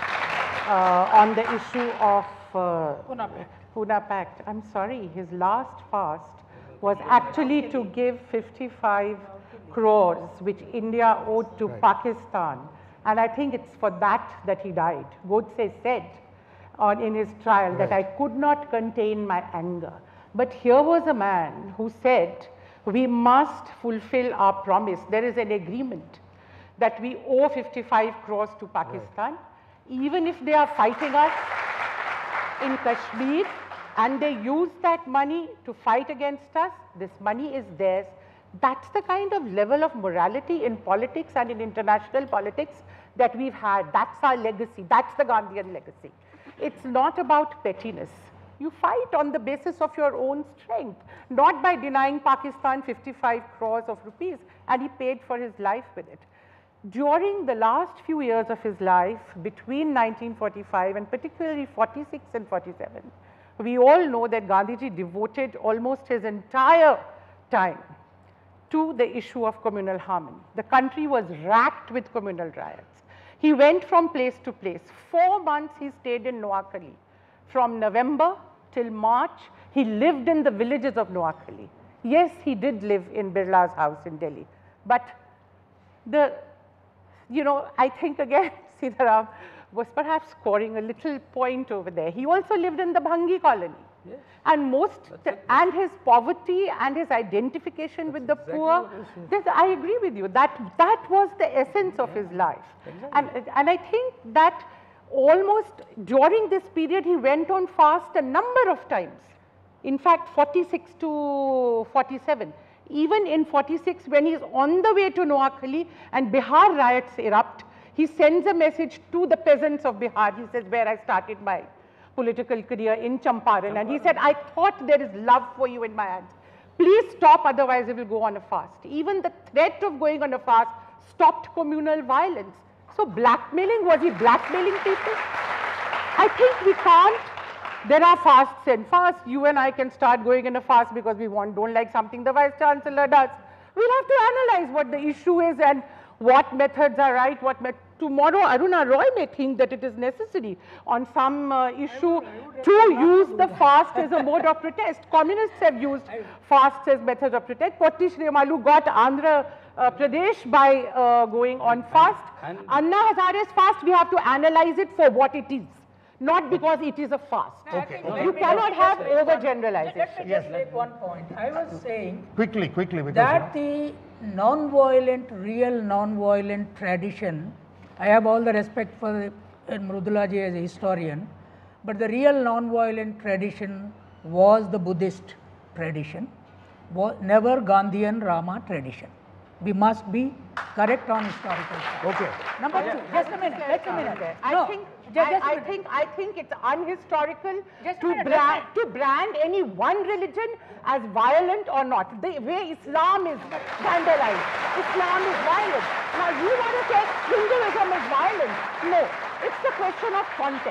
uh, on the issue of uh, Pune Pact. Pune Pact. I'm sorry, his last fast was actually to give fifty-five crores which India owed to Pakistan, and I think it's for that that he died. Godse said on, in his trial that I could not contain my anger. But here was a man who said, we must fulfill our promise. There is an agreement that we owe fifty-five crores to Pakistan, even if they are fighting us in Kashmir and they use that money to fight against us, this money is theirs. That's the kind of level of morality in politics and in international politics that we've had. That's our legacy. That's the Gandhian legacy. It's not about pettiness. You fight on the basis of your own strength, not by denying Pakistan fifty-five crores of rupees, and he paid for his life with it. During the last few years of his life, between nineteen forty-five and particularly forty-six and forty-seven, we all know that Gandhiji devoted almost his entire time to the issue of communal harmony. The country was racked with communal riots. He went from place to place. Four months he stayed in Noakhali. From November till March, he lived in the villages of Noakhali. Yes, he did live in Birla's house in Delhi, but the, you know, I think again, Sitaram was perhaps scoring a little point over there. He also lived in the Bhangi colony. Yes. And most, and his poverty and his identification with the exactly poor, what it is. this, I agree with you, that, that was the essence of his life. Exactly. And, and I think that almost during this period, he went on fast a number of times. In fact, forty-six to forty-seven. Even in forty-six, when he's on the way to Noakhali and Bihar riots erupt, he sends a message to the peasants of Bihar. He says, where I started my political career in Champaran. And he said, I thought there is love for you in my hands. Please stop, otherwise I will go on a fast. Even the threat of going on a fast stopped communal violence. So blackmailing, was he blackmailing people? I think we can't. There are fasts and fasts. You and I can start going in a fast because we want, don't like something the Vice Chancellor does. We'll have to analyze what the issue is and what methods are right, what met tomorrow Aruna Roy may think that it is necessary on some uh, issue to use the fast as a mode of protest. Communists have used fasts as methods of protest. Potti Shremalu got Andhra uh, Pradesh by uh, going on fast. and- Anna Hazare's fast, we have to analyze it for what it is, not because it is a fast. Okay, Let You me- cannot let me have just make one- overgeneralization. Let me just make one point. I was saying Quickly, quickly, because that you know, the non-violent, real non-violent tradition, I have all the respect for uh, Mridula ji as a historian, but the real non-violent tradition was the Buddhist tradition, wa- never Gandhian Rama tradition. We must be correct on historical facts. okay. Number two, just a minute, just a minute. I No, think ju- just a I, I minute. think I think it's unhistorical Just a to minute, brand just to brand any one religion as violent or not. The way Islam is vandalized, Islam is violent. Now you want to say Hinduism is violent? No, it's the question of context.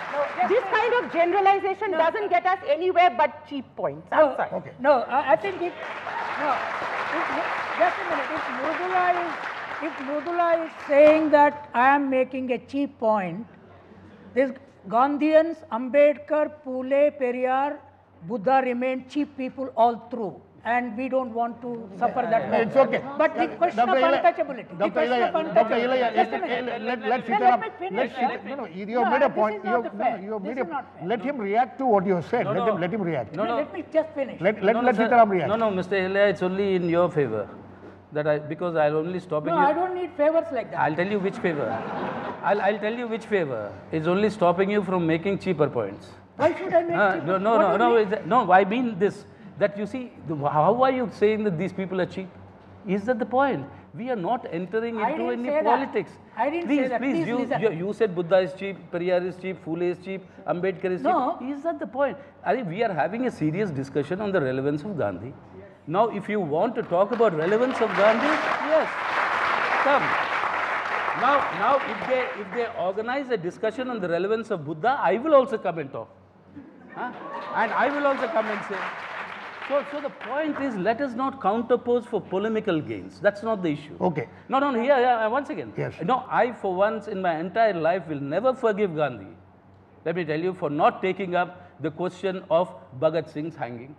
This kind of generalization No. doesn't get us anywhere but cheap points. No, Outside. Okay. no, I I think if, no, if, just a minute, if Mridula is, if Mridula is saying that I am making a cheap point, this Gandhians, Ambedkar, Phule, Periyar, Buddha remained cheap people all through. And we don't want to suffer that. It's okay. But the question Doctor of Ilaiah- untouchability. the Doctor question of Ilaiah, Doctor untouchability. Ilaiah, Just a let- minute. let- let- let's Then Sitaram- let me finish. let's Let Sita- me- no, no, you No, have made a this point. is You not have, fair. no, you have This made is a, not fair. let him react to what you have said. No, let no. him, let him react. No, no. Let me just finish. Let, let, No, let sir. Sitaram react. No, no, Mister Ilaiah, it's only in your favor. That I, because I'll only stopping No, you. I don't need favors like that. I'll tell you which favor. I'll, I'll tell you which favor is only stopping you from making cheaper points. Why should I make Uh, cheap? no, no, What no, do you no, mean? is that- no, I mean this, that you see, the, how are you saying that these people are cheap? Is that the point? We are not entering I into didn't any say that. politics. I didn't please, say that. Please, Please you, listen. you, you said Buddha is cheap, Periyar is cheap, Phule is cheap, Ambedkar is No. cheap. Is that the point? I mean, we are having a serious discussion on the relevance of Gandhi. Now, if you want to talk about relevance of Gandhi, yes, come. Now, now if they, if they organize a discussion on the relevance of Buddha, I will also come and talk. Huh? And I will also come and say. So, so the point is, let us not counterpose for polemical gains. That's not the issue. Okay. No, no, no, here, here, once again. Yes. No, I for once in my entire life will never forgive Gandhi. Let me tell you, for not taking up the question of Bhagat Singh's hanging.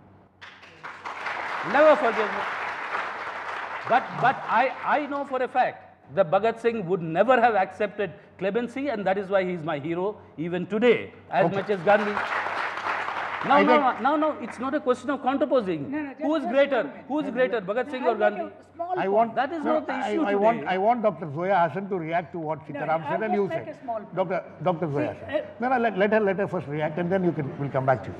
Never forgive him. But, but I, I know for a fact that Bhagat Singh would never have accepted clemency, and that is why he is my hero even today, as Okay. much as Gandhi. No, I no, think- no, no, it's not a question of counterposing. No, no, just- Who is just greater? one minute. Who is greater, Bhagat Singh I'll or make Gandhi? a small I point. want, That is no, not the I, issue I want, today. I want Doctor Zoya Hassan to react to what Sitaram I'll said and just you make said. a small point. Doctor Doctor Zoya See, Hassan. uh, No, no, let, let her let her first react and then you can we'll come back to you.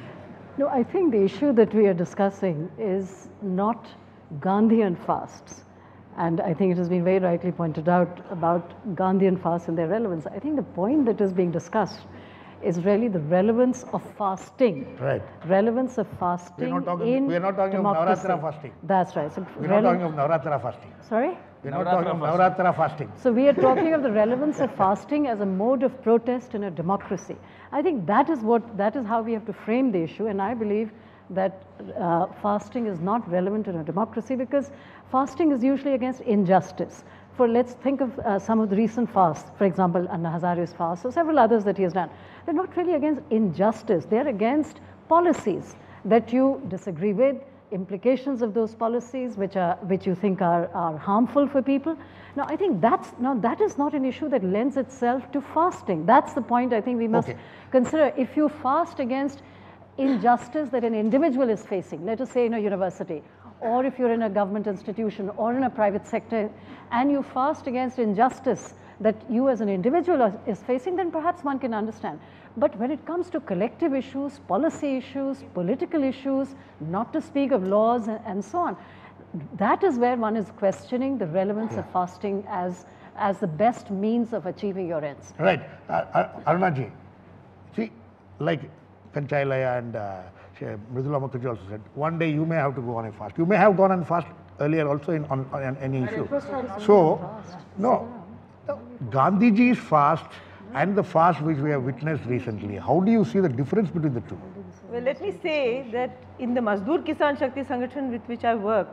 No, I think the issue that we are discussing is not Gandhian fasts. And I think it has been very rightly pointed out about Gandhian fasts and their relevance. I think the point that is being discussed is really the relevance of fasting. Right. Relevance of fasting We're not talking- in we're not talking of democracy. Navratri fasting. That's right. So We're not rele- talking of Navratri fasting. Sorry? We're not talking of Navratri fasting. So we are talking of the relevance of fasting as a mode of protest in a democracy. I think that is what, that is how we have to frame the issue, and I believe that uh, fasting is not relevant in a democracy because fasting is usually against injustice. For let's think of uh, some of the recent fasts, for example, Anna Hazare's fast, or several others that he has done. They're not really against injustice, they're against policies that you disagree with, implications of those policies which are which you think are, are harmful for people. Now I think that's now that is not an issue that lends itself to fasting. That's the point I think we must Okay. consider. If you fast against injustice that an individual is facing, let us say in a university, or if you're in a government institution or in a private sector, and you fast against injustice that you as an individual are- is facing, then perhaps one can understand. But when it comes to collective issues, policy issues, political issues, not to speak of laws and, and so on, that is where one is questioning the relevance of fasting as, as the best means of achieving your ends. Right. Uh, uh, Arunaji, see, like Kanchailaya and uh, Mridula Mukherjee also said, one day you may have to go on a fast. You may have gone on fast earlier also in, on, on any issue. So, no, no, Gandhiji's fast and the fast which we have witnessed recently, how do you see the difference between the two? Well, let me say that in the Mazdoor Kisan Shakti Sangathan with which I work,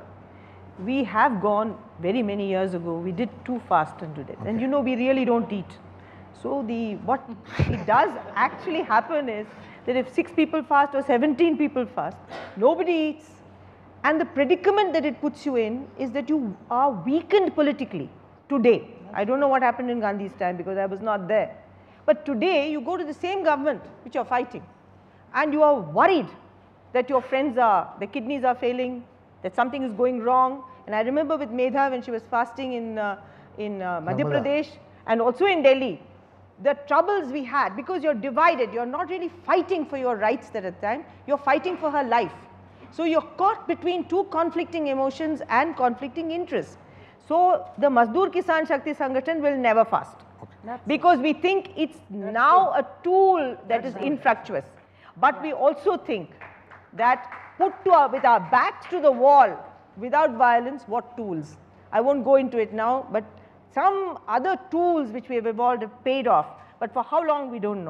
we have gone very many years ago, we did two fasts unto death. And you know, we really don't eat. So the what it does actually happen is that if six people fast or seventeen people fast, nobody eats. And the predicament that it puts you in is that you are weakened politically today. I don't know what happened in Gandhi's time because I was not there. But today you go to the same government which you are fighting and you are worried that your friends are, their kidneys are failing, that something is going wrong. And I remember with Medha when she was fasting in, uh, in uh, Madhya Narmada. Pradesh and also in Delhi, the troubles we had because you're divided, you're not really fighting for your rights at a time, you're fighting for her life. So you're caught between two conflicting emotions and conflicting interests. So the Mazdoor Kisan Shakti Sangathan will never fast because we think it's now a tool that is infructuous. But we also think that put to our, with our backs to the wall without violence, what tools? I won't go into it now, but some other tools which we have evolved have paid off, but for how long we don't know.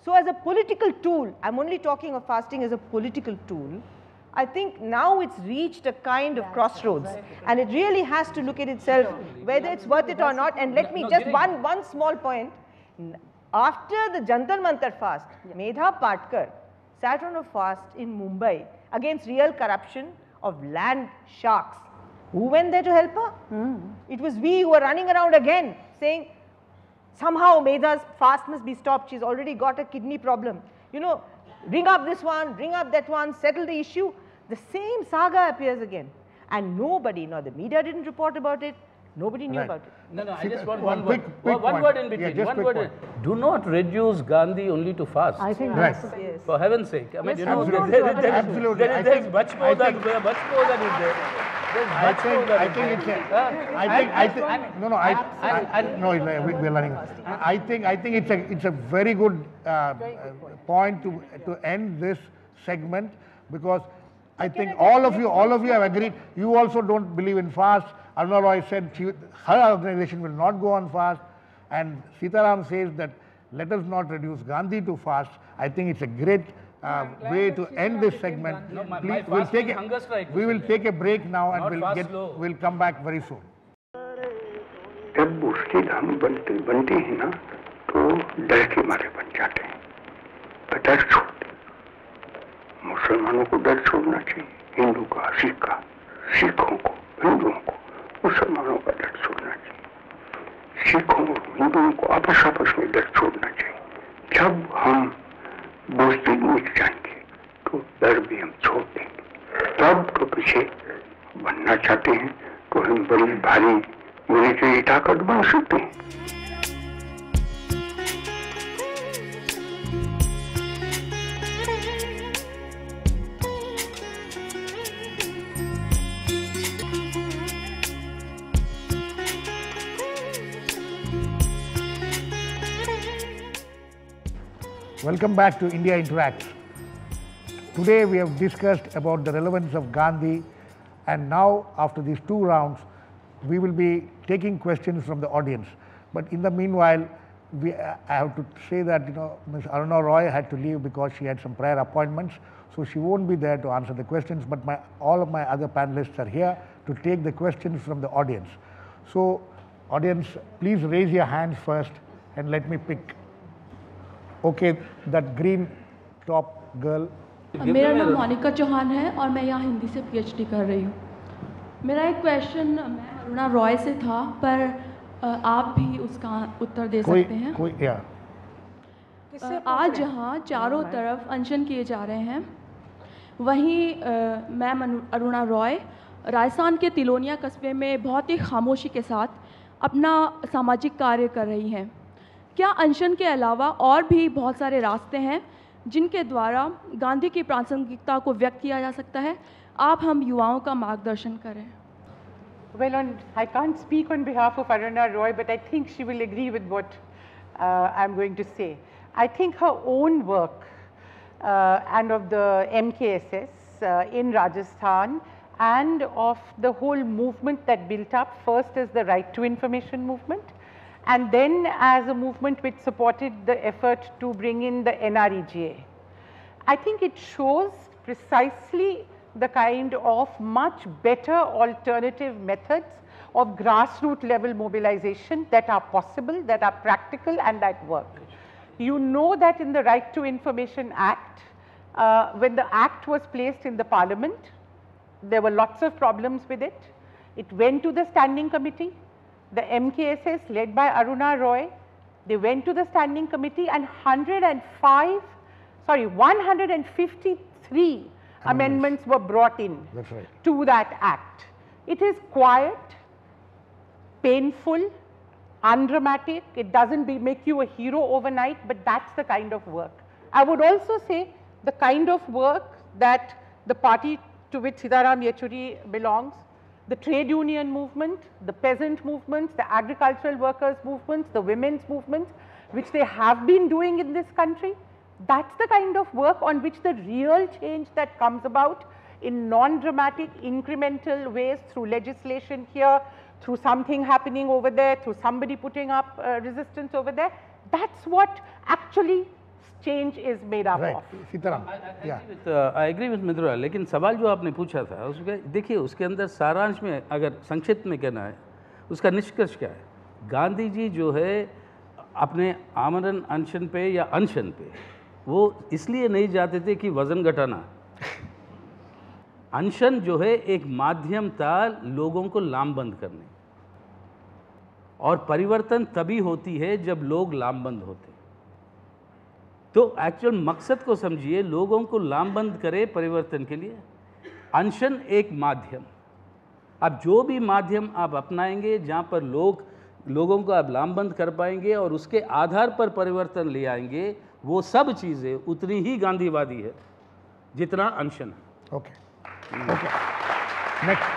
So as a political tool, I'm only talking of fasting as a political tool, I think now it's reached a kind of crossroads, and it really has to look at itself whether it's worth it or not. And let me just one, one small point. After the Jantar Mantar fast, Medha Patkar sat on a fast in Mumbai against real corruption of land sharks. Who went there to help her? Mm. It was we who were running around again saying, somehow Medha's fast must be stopped, she's already got a kidney problem. You know, ring up this one, ring up that one, settle the issue. The same saga appears again. And nobody, no, the media didn't report about it, nobody knew Right. about it. No, no, I See, just want one one quick- word. quick one point. word in Yeah, between. just one quick word. point. In, do not reduce Gandhi only to fast. I think Right. that's Yes. For heaven's sake, I mean, you know, Absolutely. there, there, there, Absolutely. there, I there's think- much I more than think- there, much more than is there. There's I much more think, than I is think there. it's a, Huh? I think, I think, And- no, no, I, and- I, and- no, we, we're learning. I think, I think it's a, it's a very good uh, uh, point to, to end this segment, because I think all of you, all of you have agreed. You also don't believe in fast. Aruna Roy said she, her organization will not go on fast, and Sitaram says that let us not reduce Gandhi to fast. I think it's a great uh, way to end this segment. No, my- Please, my we'll fast take means a, hunger strike, we will Mister take a break now, and Not we'll fast get, slow. we'll come back very soon. जब मुश्किल हम बनते बनते हैं ना तो डर के मारे बन जाते हैं तो डर छोड़ दे मुसलमानों को डर छोड़ना चाहिए हिंदू का सिख का सिखों को हिंदुओं को मुसलमानों का डर छोड़ना चाहिए सिखों और हिंदुओं को आपस आपस में डर छोड़ना चाहिए जब हम बुज़दिल मिट जाएंगे तो डर भी हम छोड़ देंगे तब तो पीछे बनना चाहते हैं तो हम बड़ी भारी मिलिट्री ताकत बन सकते हैं Welcome back to India Interacts. Today we have discussed about the relevance of Gandhi, and now after these two rounds we will be taking questions from the audience. But in the meanwhile, we, I have to say that you know Miz Aruna Roy had to leave because she had some prior appointments, so she won't be there to answer the questions, but my, all of my other panelists are here to take the questions from the audience. So audience, please raise your hands first and let me pick. Okay, that green top girl. मेरा नाम मोनिका चौहान है और मैं यहाँ हिंदी से PhD कर रही हूँ. मेरा एक क्वेश्चन मैं अरुणा रॉय से था, पर अ, आप भी उसका उत्तर दे कोई, सकते हैं. कोई, yeah. अ, आज जहाँ चारों तरफ अनशन किए जा रहे हैं, वहीं अ, मैम अनु- अरुणा रॉय राजस्थान के तिलोनिया कस्बे में बहुत ही खामोशी के साथ अपना सामाजिक कार्य कर रही हैं. क्या अनशन के अलावा और भी बहुत सारे रास्ते हैं जिनके द्वारा गांधी की प्रासंगिकता को व्यक्त किया जा सकता है? आप हम युवाओं का मार्गदर्शन करें. Well, on, I can't speak on behalf of Aruna Roy, but I think she will agree with what uh, I'm going to say. I think her own work uh, and of the M K S S uh, in Rajasthan and of the whole movement that built up, first as the Right to Information movement, and then as a movement which supported the effort to bring in the N R E G A. I think it shows precisely the kind of much better alternative methods of grassroots level mobilization that are possible, that are practical and that work. You know that in the Right to Information Act, uh, when the act was placed in the parliament, there were lots of problems with it. It went to the standing committee. The M K S S led by Aruna Roy, they went to the standing committee and one hundred five, sorry, one hundred fifty-three amendments were brought in That's right. to that act. It is quiet, painful, undramatic. It doesn't be, make you a hero overnight, but that's the kind of work. I would also say the kind of work that the party to which Sitaram Yechuri belongs, the trade union movement, the peasant movements, the agricultural workers movements, the women's movements, which they have been doing in this country, that's the kind of work on which the real change that comes about in non-dramatic, incremental ways through legislation here, through something happening over there, through somebody putting up uh, resistance over there, that's what actually change is made up Right. of. Sitaram. Yeah. I agree with Mitra, लेकिन सवाल जो आपने पूछा था उसके देखिए उसके अंदर सारांश में अगर संक्षिप्त में कहना है उसका निष्कर्ष क्या है। गांधी जी जो है अपने आमरण अनशन पे या अनशन पे वो इसलिए नहीं जाते थे कि वजन घटाना। अनशन जो है एक माध्यम था लोगों को लामबंद करने, और परिवर्तन तभी होती है जब लोग लामबंद होते। तो एक्चुअल मकसद को समझिए, लोगों को लामबंद करे परिवर्तन के लिए। अनशन एक माध्यम, अब जो भी माध्यम आप अपनाएंगे जहाँ पर लोग लोगों को आप लामबंद कर पाएंगे और उसके आधार पर परिवर्तन ले आएंगे, वो सब चीज़ें उतनी ही गांधीवादी है जितना अनशन है। Okay. Okay. Next.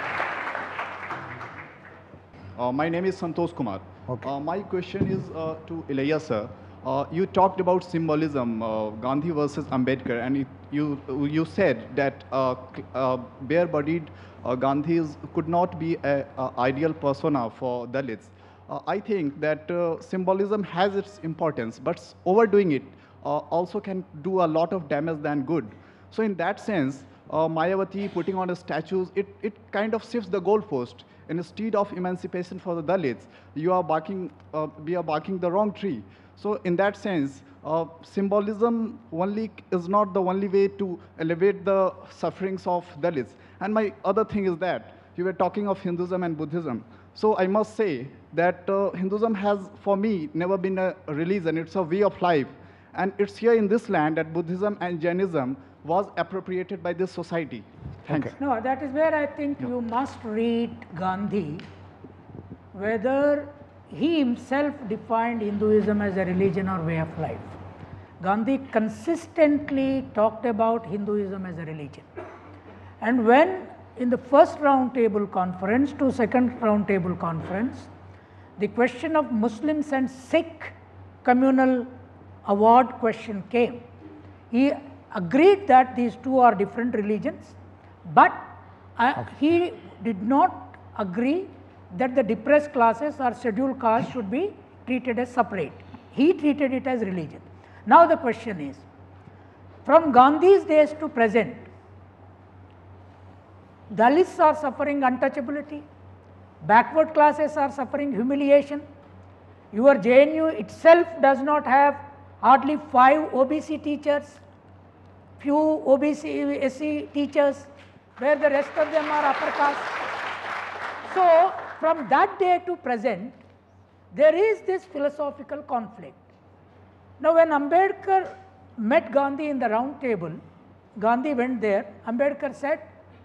Uh, my name is Santosh Kumar. Okay. Uh, my question is uh, to Ilayya sir. Uh, you talked about symbolism, uh, Gandhi versus Ambedkar, and it, you you said that uh, uh, bare-bodied uh, Gandhis could not be an ideal persona for Dalits. Uh, I think that uh, symbolism has its importance, but overdoing it uh, also can do a lot of damage than good. So in that sense, uh, Mayawati putting on a statues, it, it kind of shifts the goalpost. Instead of emancipation for the Dalits, you are barking, uh, we are barking the wrong tree. So in that sense, uh, symbolism only is not the only way to elevate the sufferings of Dalits. And my other thing is that you were talking of Hinduism and Buddhism. So I must say that uh, Hinduism has, for me, never been a religion. It's a way of life. And it's here in this land that Buddhism and Jainism was appropriated by this society. Thanks. Okay. No, that is where I think you must read Gandhi, whether he himself defined Hinduism as a religion or way of life. Gandhi consistently talked about Hinduism as a religion. And when in the first round table conference to second round table conference, the question of Muslims and Sikh communal award question came, he agreed that these two are different religions, but uh, okay. he did not agree that the depressed classes or scheduled castes should be treated as separate. He treated it as religion. Now the question is, from Gandhi's days to present, Dalits are suffering untouchability, backward classes are suffering humiliation. Your J N U itself does not have hardly five O B C teachers, few O B C, S C teachers, where the rest of them are upper caste. So, from that day to present, there is this philosophical conflict. Now, when Ambedkar met Gandhi in the round table, Gandhi went there, Ambedkar said,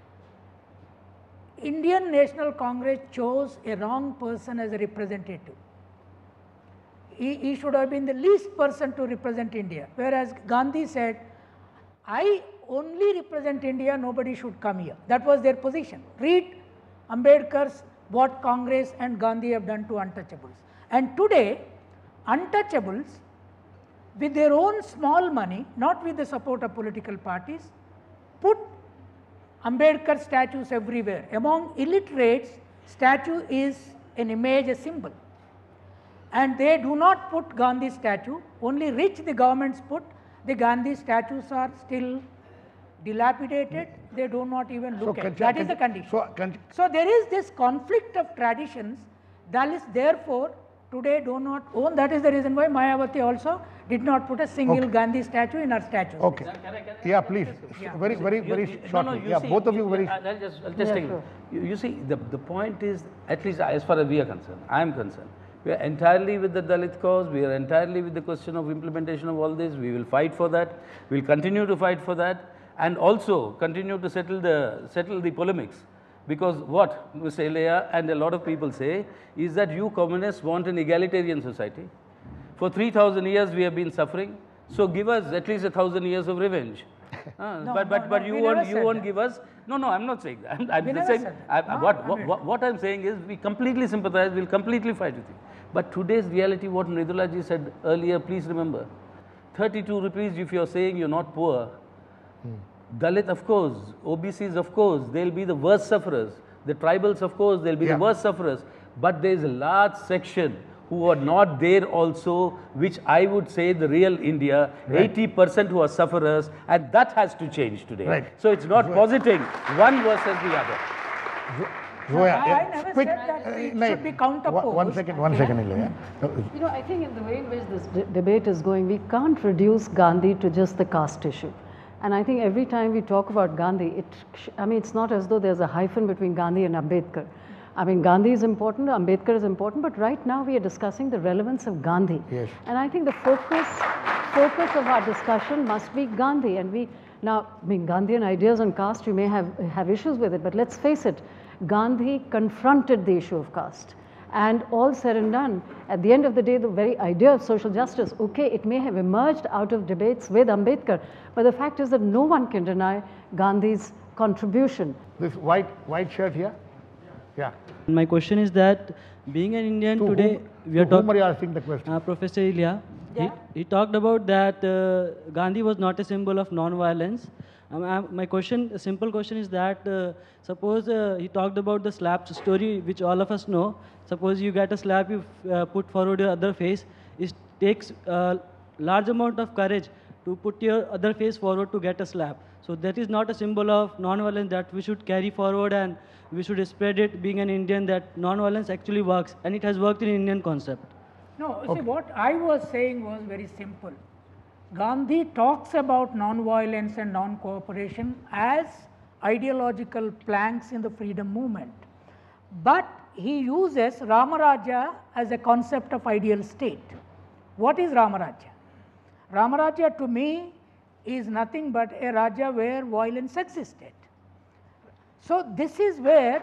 Indian National Congress chose a wrong person as a representative. He, he should have been the least person to represent India, whereas Gandhi said, I only represent India, nobody should come here. That was their position. Read Ambedkar's what Congress and Gandhi have done to untouchables. And today, untouchables with their own small money, not with the support of political parties, put Ambedkar statues everywhere. Among illiterates, statue is an image, a symbol. And they do not put Gandhi statue, only rich the governments put. The Gandhi statues are still dilapidated, they do not even look so, at. That is the condition. So, so there is this conflict of traditions. Dalits therefore today do not own. That is the reason why Mayawati also did not put a single okay. Gandhi statue in her statues. Okay. Can I, can I, yeah, please. Yeah. Very, very, you, very you, shortly. No, no, yeah, see, both of you very. I'll just, I'll just yeah, take sure. you, you see, the, the point is, at least as far as we are concerned, I am concerned, we are entirely with the Dalit cause, we are entirely with the question of implementation of all this, we will fight for that, we will continue to fight for that, and also continue to settle the, settle the polemics. Because what Mister Ilayya and a lot of people say is that you communists want an egalitarian society. For three thousand years we have been suffering, so give us at least a thousand years of revenge. Uh, no, but but, no, but no, you won't, you won't that. give us, no, no, I'm not saying that. I'm, I'm we just never saying, said I, that. what, No, what, what I'm saying is we completely sympathize, we'll completely fight with you. But today's reality, what Mridula ji said earlier, please remember, thirty-two rupees if you're saying you're not poor, hmm. Dalit of course, O B Cs of course, they'll be the worst sufferers. The tribals of course, they'll be yeah. the worst sufferers. But there is a large section who are not there also, which I would say the real India, eighty percent who are sufferers, and that has to change today. Right. So it's not Right. positing one versus the other. Zoya, I- I yeah, never quick, said that uh, it no, should be one- counterposed. One second, one second, Ilayya. You know, I think in the way in which this de debate is going, we can't reduce Gandhi to just the caste issue. And I think every time we talk about Gandhi, it, I mean, it's not as though there's a hyphen between Gandhi and Ambedkar. I mean, Gandhi is important, Ambedkar is important, but right now we are discussing the relevance of Gandhi. Yes. And I think the focus, focus of our discussion must be Gandhi. And we, now, I mean, Gandhian ideas on caste, you may have, have issues with it, but let's face it, Gandhi confronted the issue of caste. And all said and done, at the end of the day, the very idea of social justice, okay, it may have emerged out of debates with Ambedkar, but the fact is that no one can deny Gandhi's contribution. This white, white shirt here? Yeah. My question is that being an Indian To today, whom, we are to whom talking. are you asking the question? Uh, Professor Ilya, Yeah. he, he talked about that uh, Gandhi was not a symbol of non-violence. Um, uh, my question, a simple question is that, uh, suppose uh, he talked about the slap story, which all of us know. Suppose you get a slap, you uh, put forward your other face. It takes a large amount of courage to put your other face forward to get a slap. So that is not a symbol of non-violence that we should carry forward, and we should spread it, being an Indian, that non-violence actually works, and it has worked in Indian concept. No, see, what I was saying was very simple. Gandhi talks about non-violence and non-cooperation as ideological planks in the freedom movement. But he uses Ramaraja as a concept of ideal state. What is Ramaraja? Ramaraja to me is nothing but a Raja where violence existed. So this is where,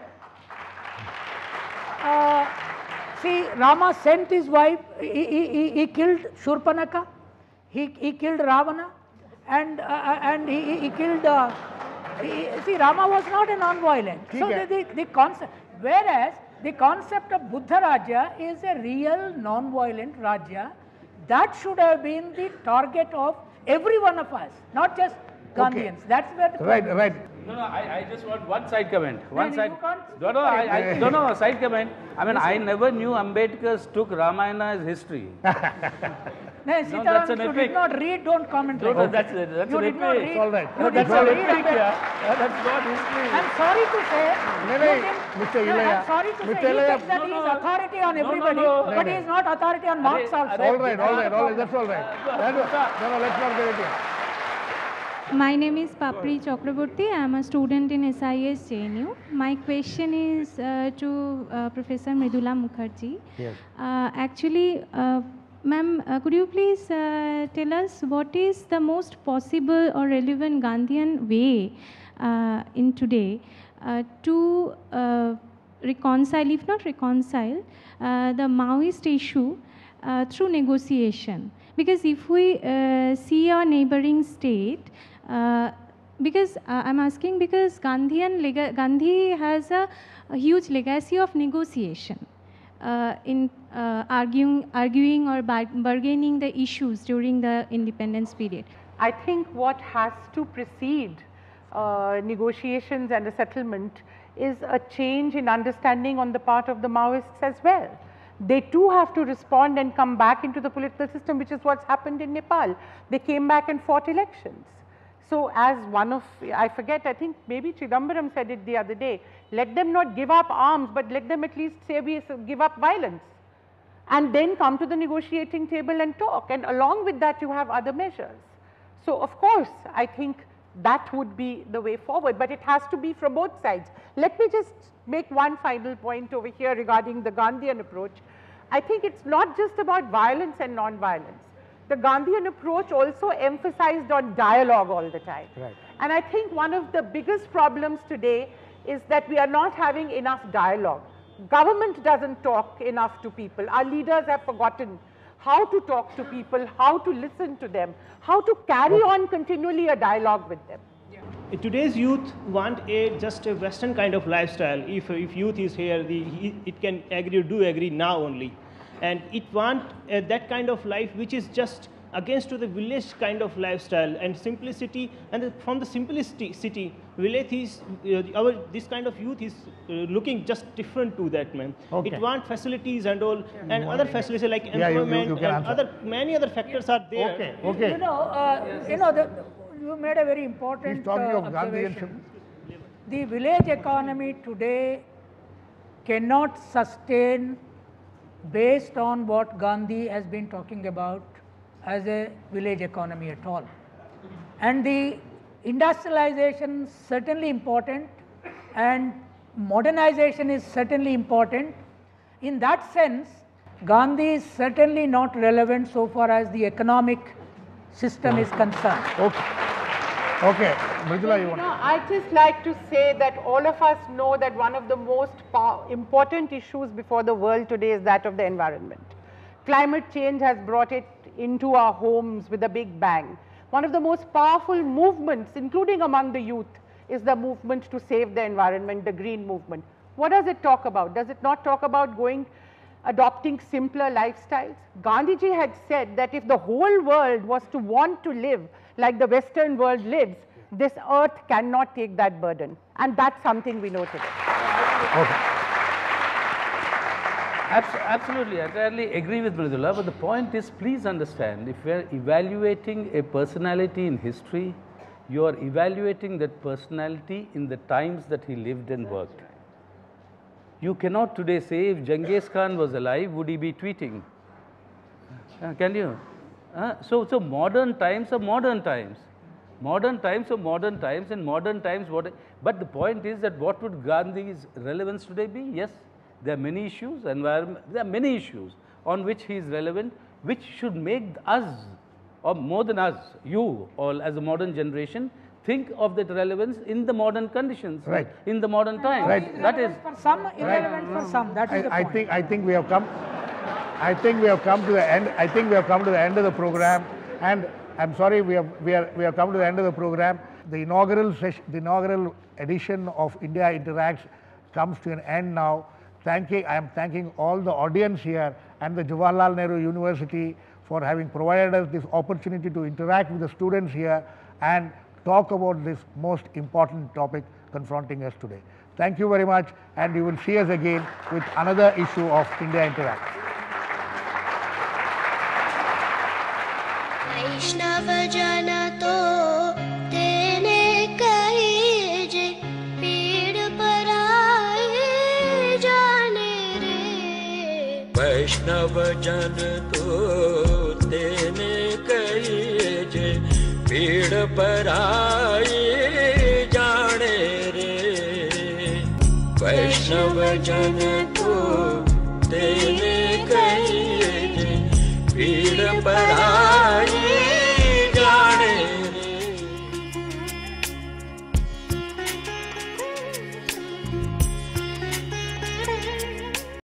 uh, see, Rama sent his wife, he, he, he killed Shurpanaka, he, he killed Ravana, and, uh, and he, he killed, uh, he, see, Rama was not a non-violent. So the, the, the concept, whereas the concept of Buddha Raja is a real non-violent Raja, that should have been the target of every one of us, not just Gandhians. Okay. That's where the right, right. No, no, I, I just want one side comment. One no, side. You can't No, no, I, I, no, no, side comment. I mean, I never knew Ambedkar took Ramayana as history. No, Sitaram, you epic. did not read, don't comment No, like no, that. that's, that's You an did not epic. read. All right. You No, did that's not all read right. and then- Yeah, that's not history. I'm sorry to say, No, you no, didn't- Mister no, Ilayya, I'm sorry to Mister say, he Ilayya, thinks that no, he no, is authority on no, no, everybody, no. but No, he no. is not authority on Marx also. All right, all right, all right, that's all right. That was, no, no, let's not get it here. My name is Papri Chakraborty. I am a student in S I S J N U. My question is uh, to uh, Professor Mridula Mukherjee. Yes. Uh, actually, uh, ma'am, uh, could you please uh, tell us what is the most possible or relevant Gandhian way uh, in today uh, to uh, reconcile, if not reconcile, uh, the Maoist issue uh, through negotiation? Because if we uh, see our neighboring state, uh, because uh, I'm asking because Gandhian lega Gandhi has a, a huge legacy of negotiation uh, in uh, arguing, arguing or bargaining the issues during the independence period. I think what has to precede uh, negotiations and a settlement is a change in understanding on the part of the Maoists as well. They too have to respond and come back into the political system, which is what's happened in Nepal. They came back and fought elections. So as one of, I forget, I think maybe Chidambaram said it the other day, let them not give up arms, but let them at least say we give up violence. And then come to the negotiating table and talk. And along with that, you have other measures. So of course, I think that would be the way forward, but it has to be from both sides. Let me just make one final point over here regarding the Gandhian approach. I think it's not just about violence and non-violence. The Gandhian approach also emphasized on dialogue all the time. Right. And I think one of the biggest problems today is that we are not having enough dialogue. Government doesn't talk enough to people. Our leaders have forgotten how to talk to people, how to listen to them, how to carry on continually a dialogue with them. Today's youth want a just a Western kind of lifestyle. If, if youth is here, the, he, it can agree, do agree now only. And it want uh, that kind of life which is just against to the village kind of lifestyle and simplicity, and the, from the simplicity, village is, uh, our, this kind of youth is uh, looking just different to that, man. Okay. It want facilities and all, and other facilities like Yeah, you- you- employment you can and answer. other, many other factors are there. Okay, okay. You know, uh, you know, the, you made a very important He's talking uh, of Gandhi and observation. The village economy today cannot sustain based on what Gandhi has been talking about as a village economy at all. And the industrialization is certainly important and modernization is certainly important. In that sense, Gandhi is certainly not relevant so far as the economic system is concerned. Okay. Okay. Mridula, you You want know, I'd just like to say that all of us know that one of the most important issues before the world today is that of the environment. Climate change has brought it into our homes with a big bang. One of the most powerful movements, including among the youth, is the movement to save the environment, the green movement. What does it talk about? Does it not talk about going, adopting simpler lifestyles? Gandhiji had said that if the whole world was to want to live like the Western world lives, this earth cannot take that burden. And that's something we know today. Okay. Abs absolutely, I entirely agree with Mridula, but the point is, please understand, if we are evaluating a personality in history, you are evaluating that personality in the times that he lived and worked. You cannot today say if Genghis Khan was alive, would he be tweeting? Uh, can you? Uh, so, so modern times are modern times. Modern times are modern times, and modern times what? But the point is that what would Gandhi's relevance today be? Yes, there are many issues, environment, there are many issues on which he is relevant, which should make us, or more than us, you all as a modern generation, think of that relevance in the modern conditions, Right. in the modern times. Right. That is For some, irrelevant for some. That is the I, I point. think I think we have come. I think we have come to the end. I think we have come to the end of the program, and I'm sorry we have we are we have come to the end of the program. The inaugural session, the inaugural edition of India Interacts comes to an end now. Thanking I am thanking all the audience here and the Jawaharlal Nehru University for having provided us this opportunity to interact with the students here and talk about this most important topic confronting us today. Thank you very much, and you will see us again with another issue of India Interacts. वैष्णव जन तो तेने कहीजे पीड़ पराए जाने रे वैष्णव जन तो तेने कहीजे पीड़ पराए जाने रे वैष्णव जन तो तेने कहीजे पीड़ पराए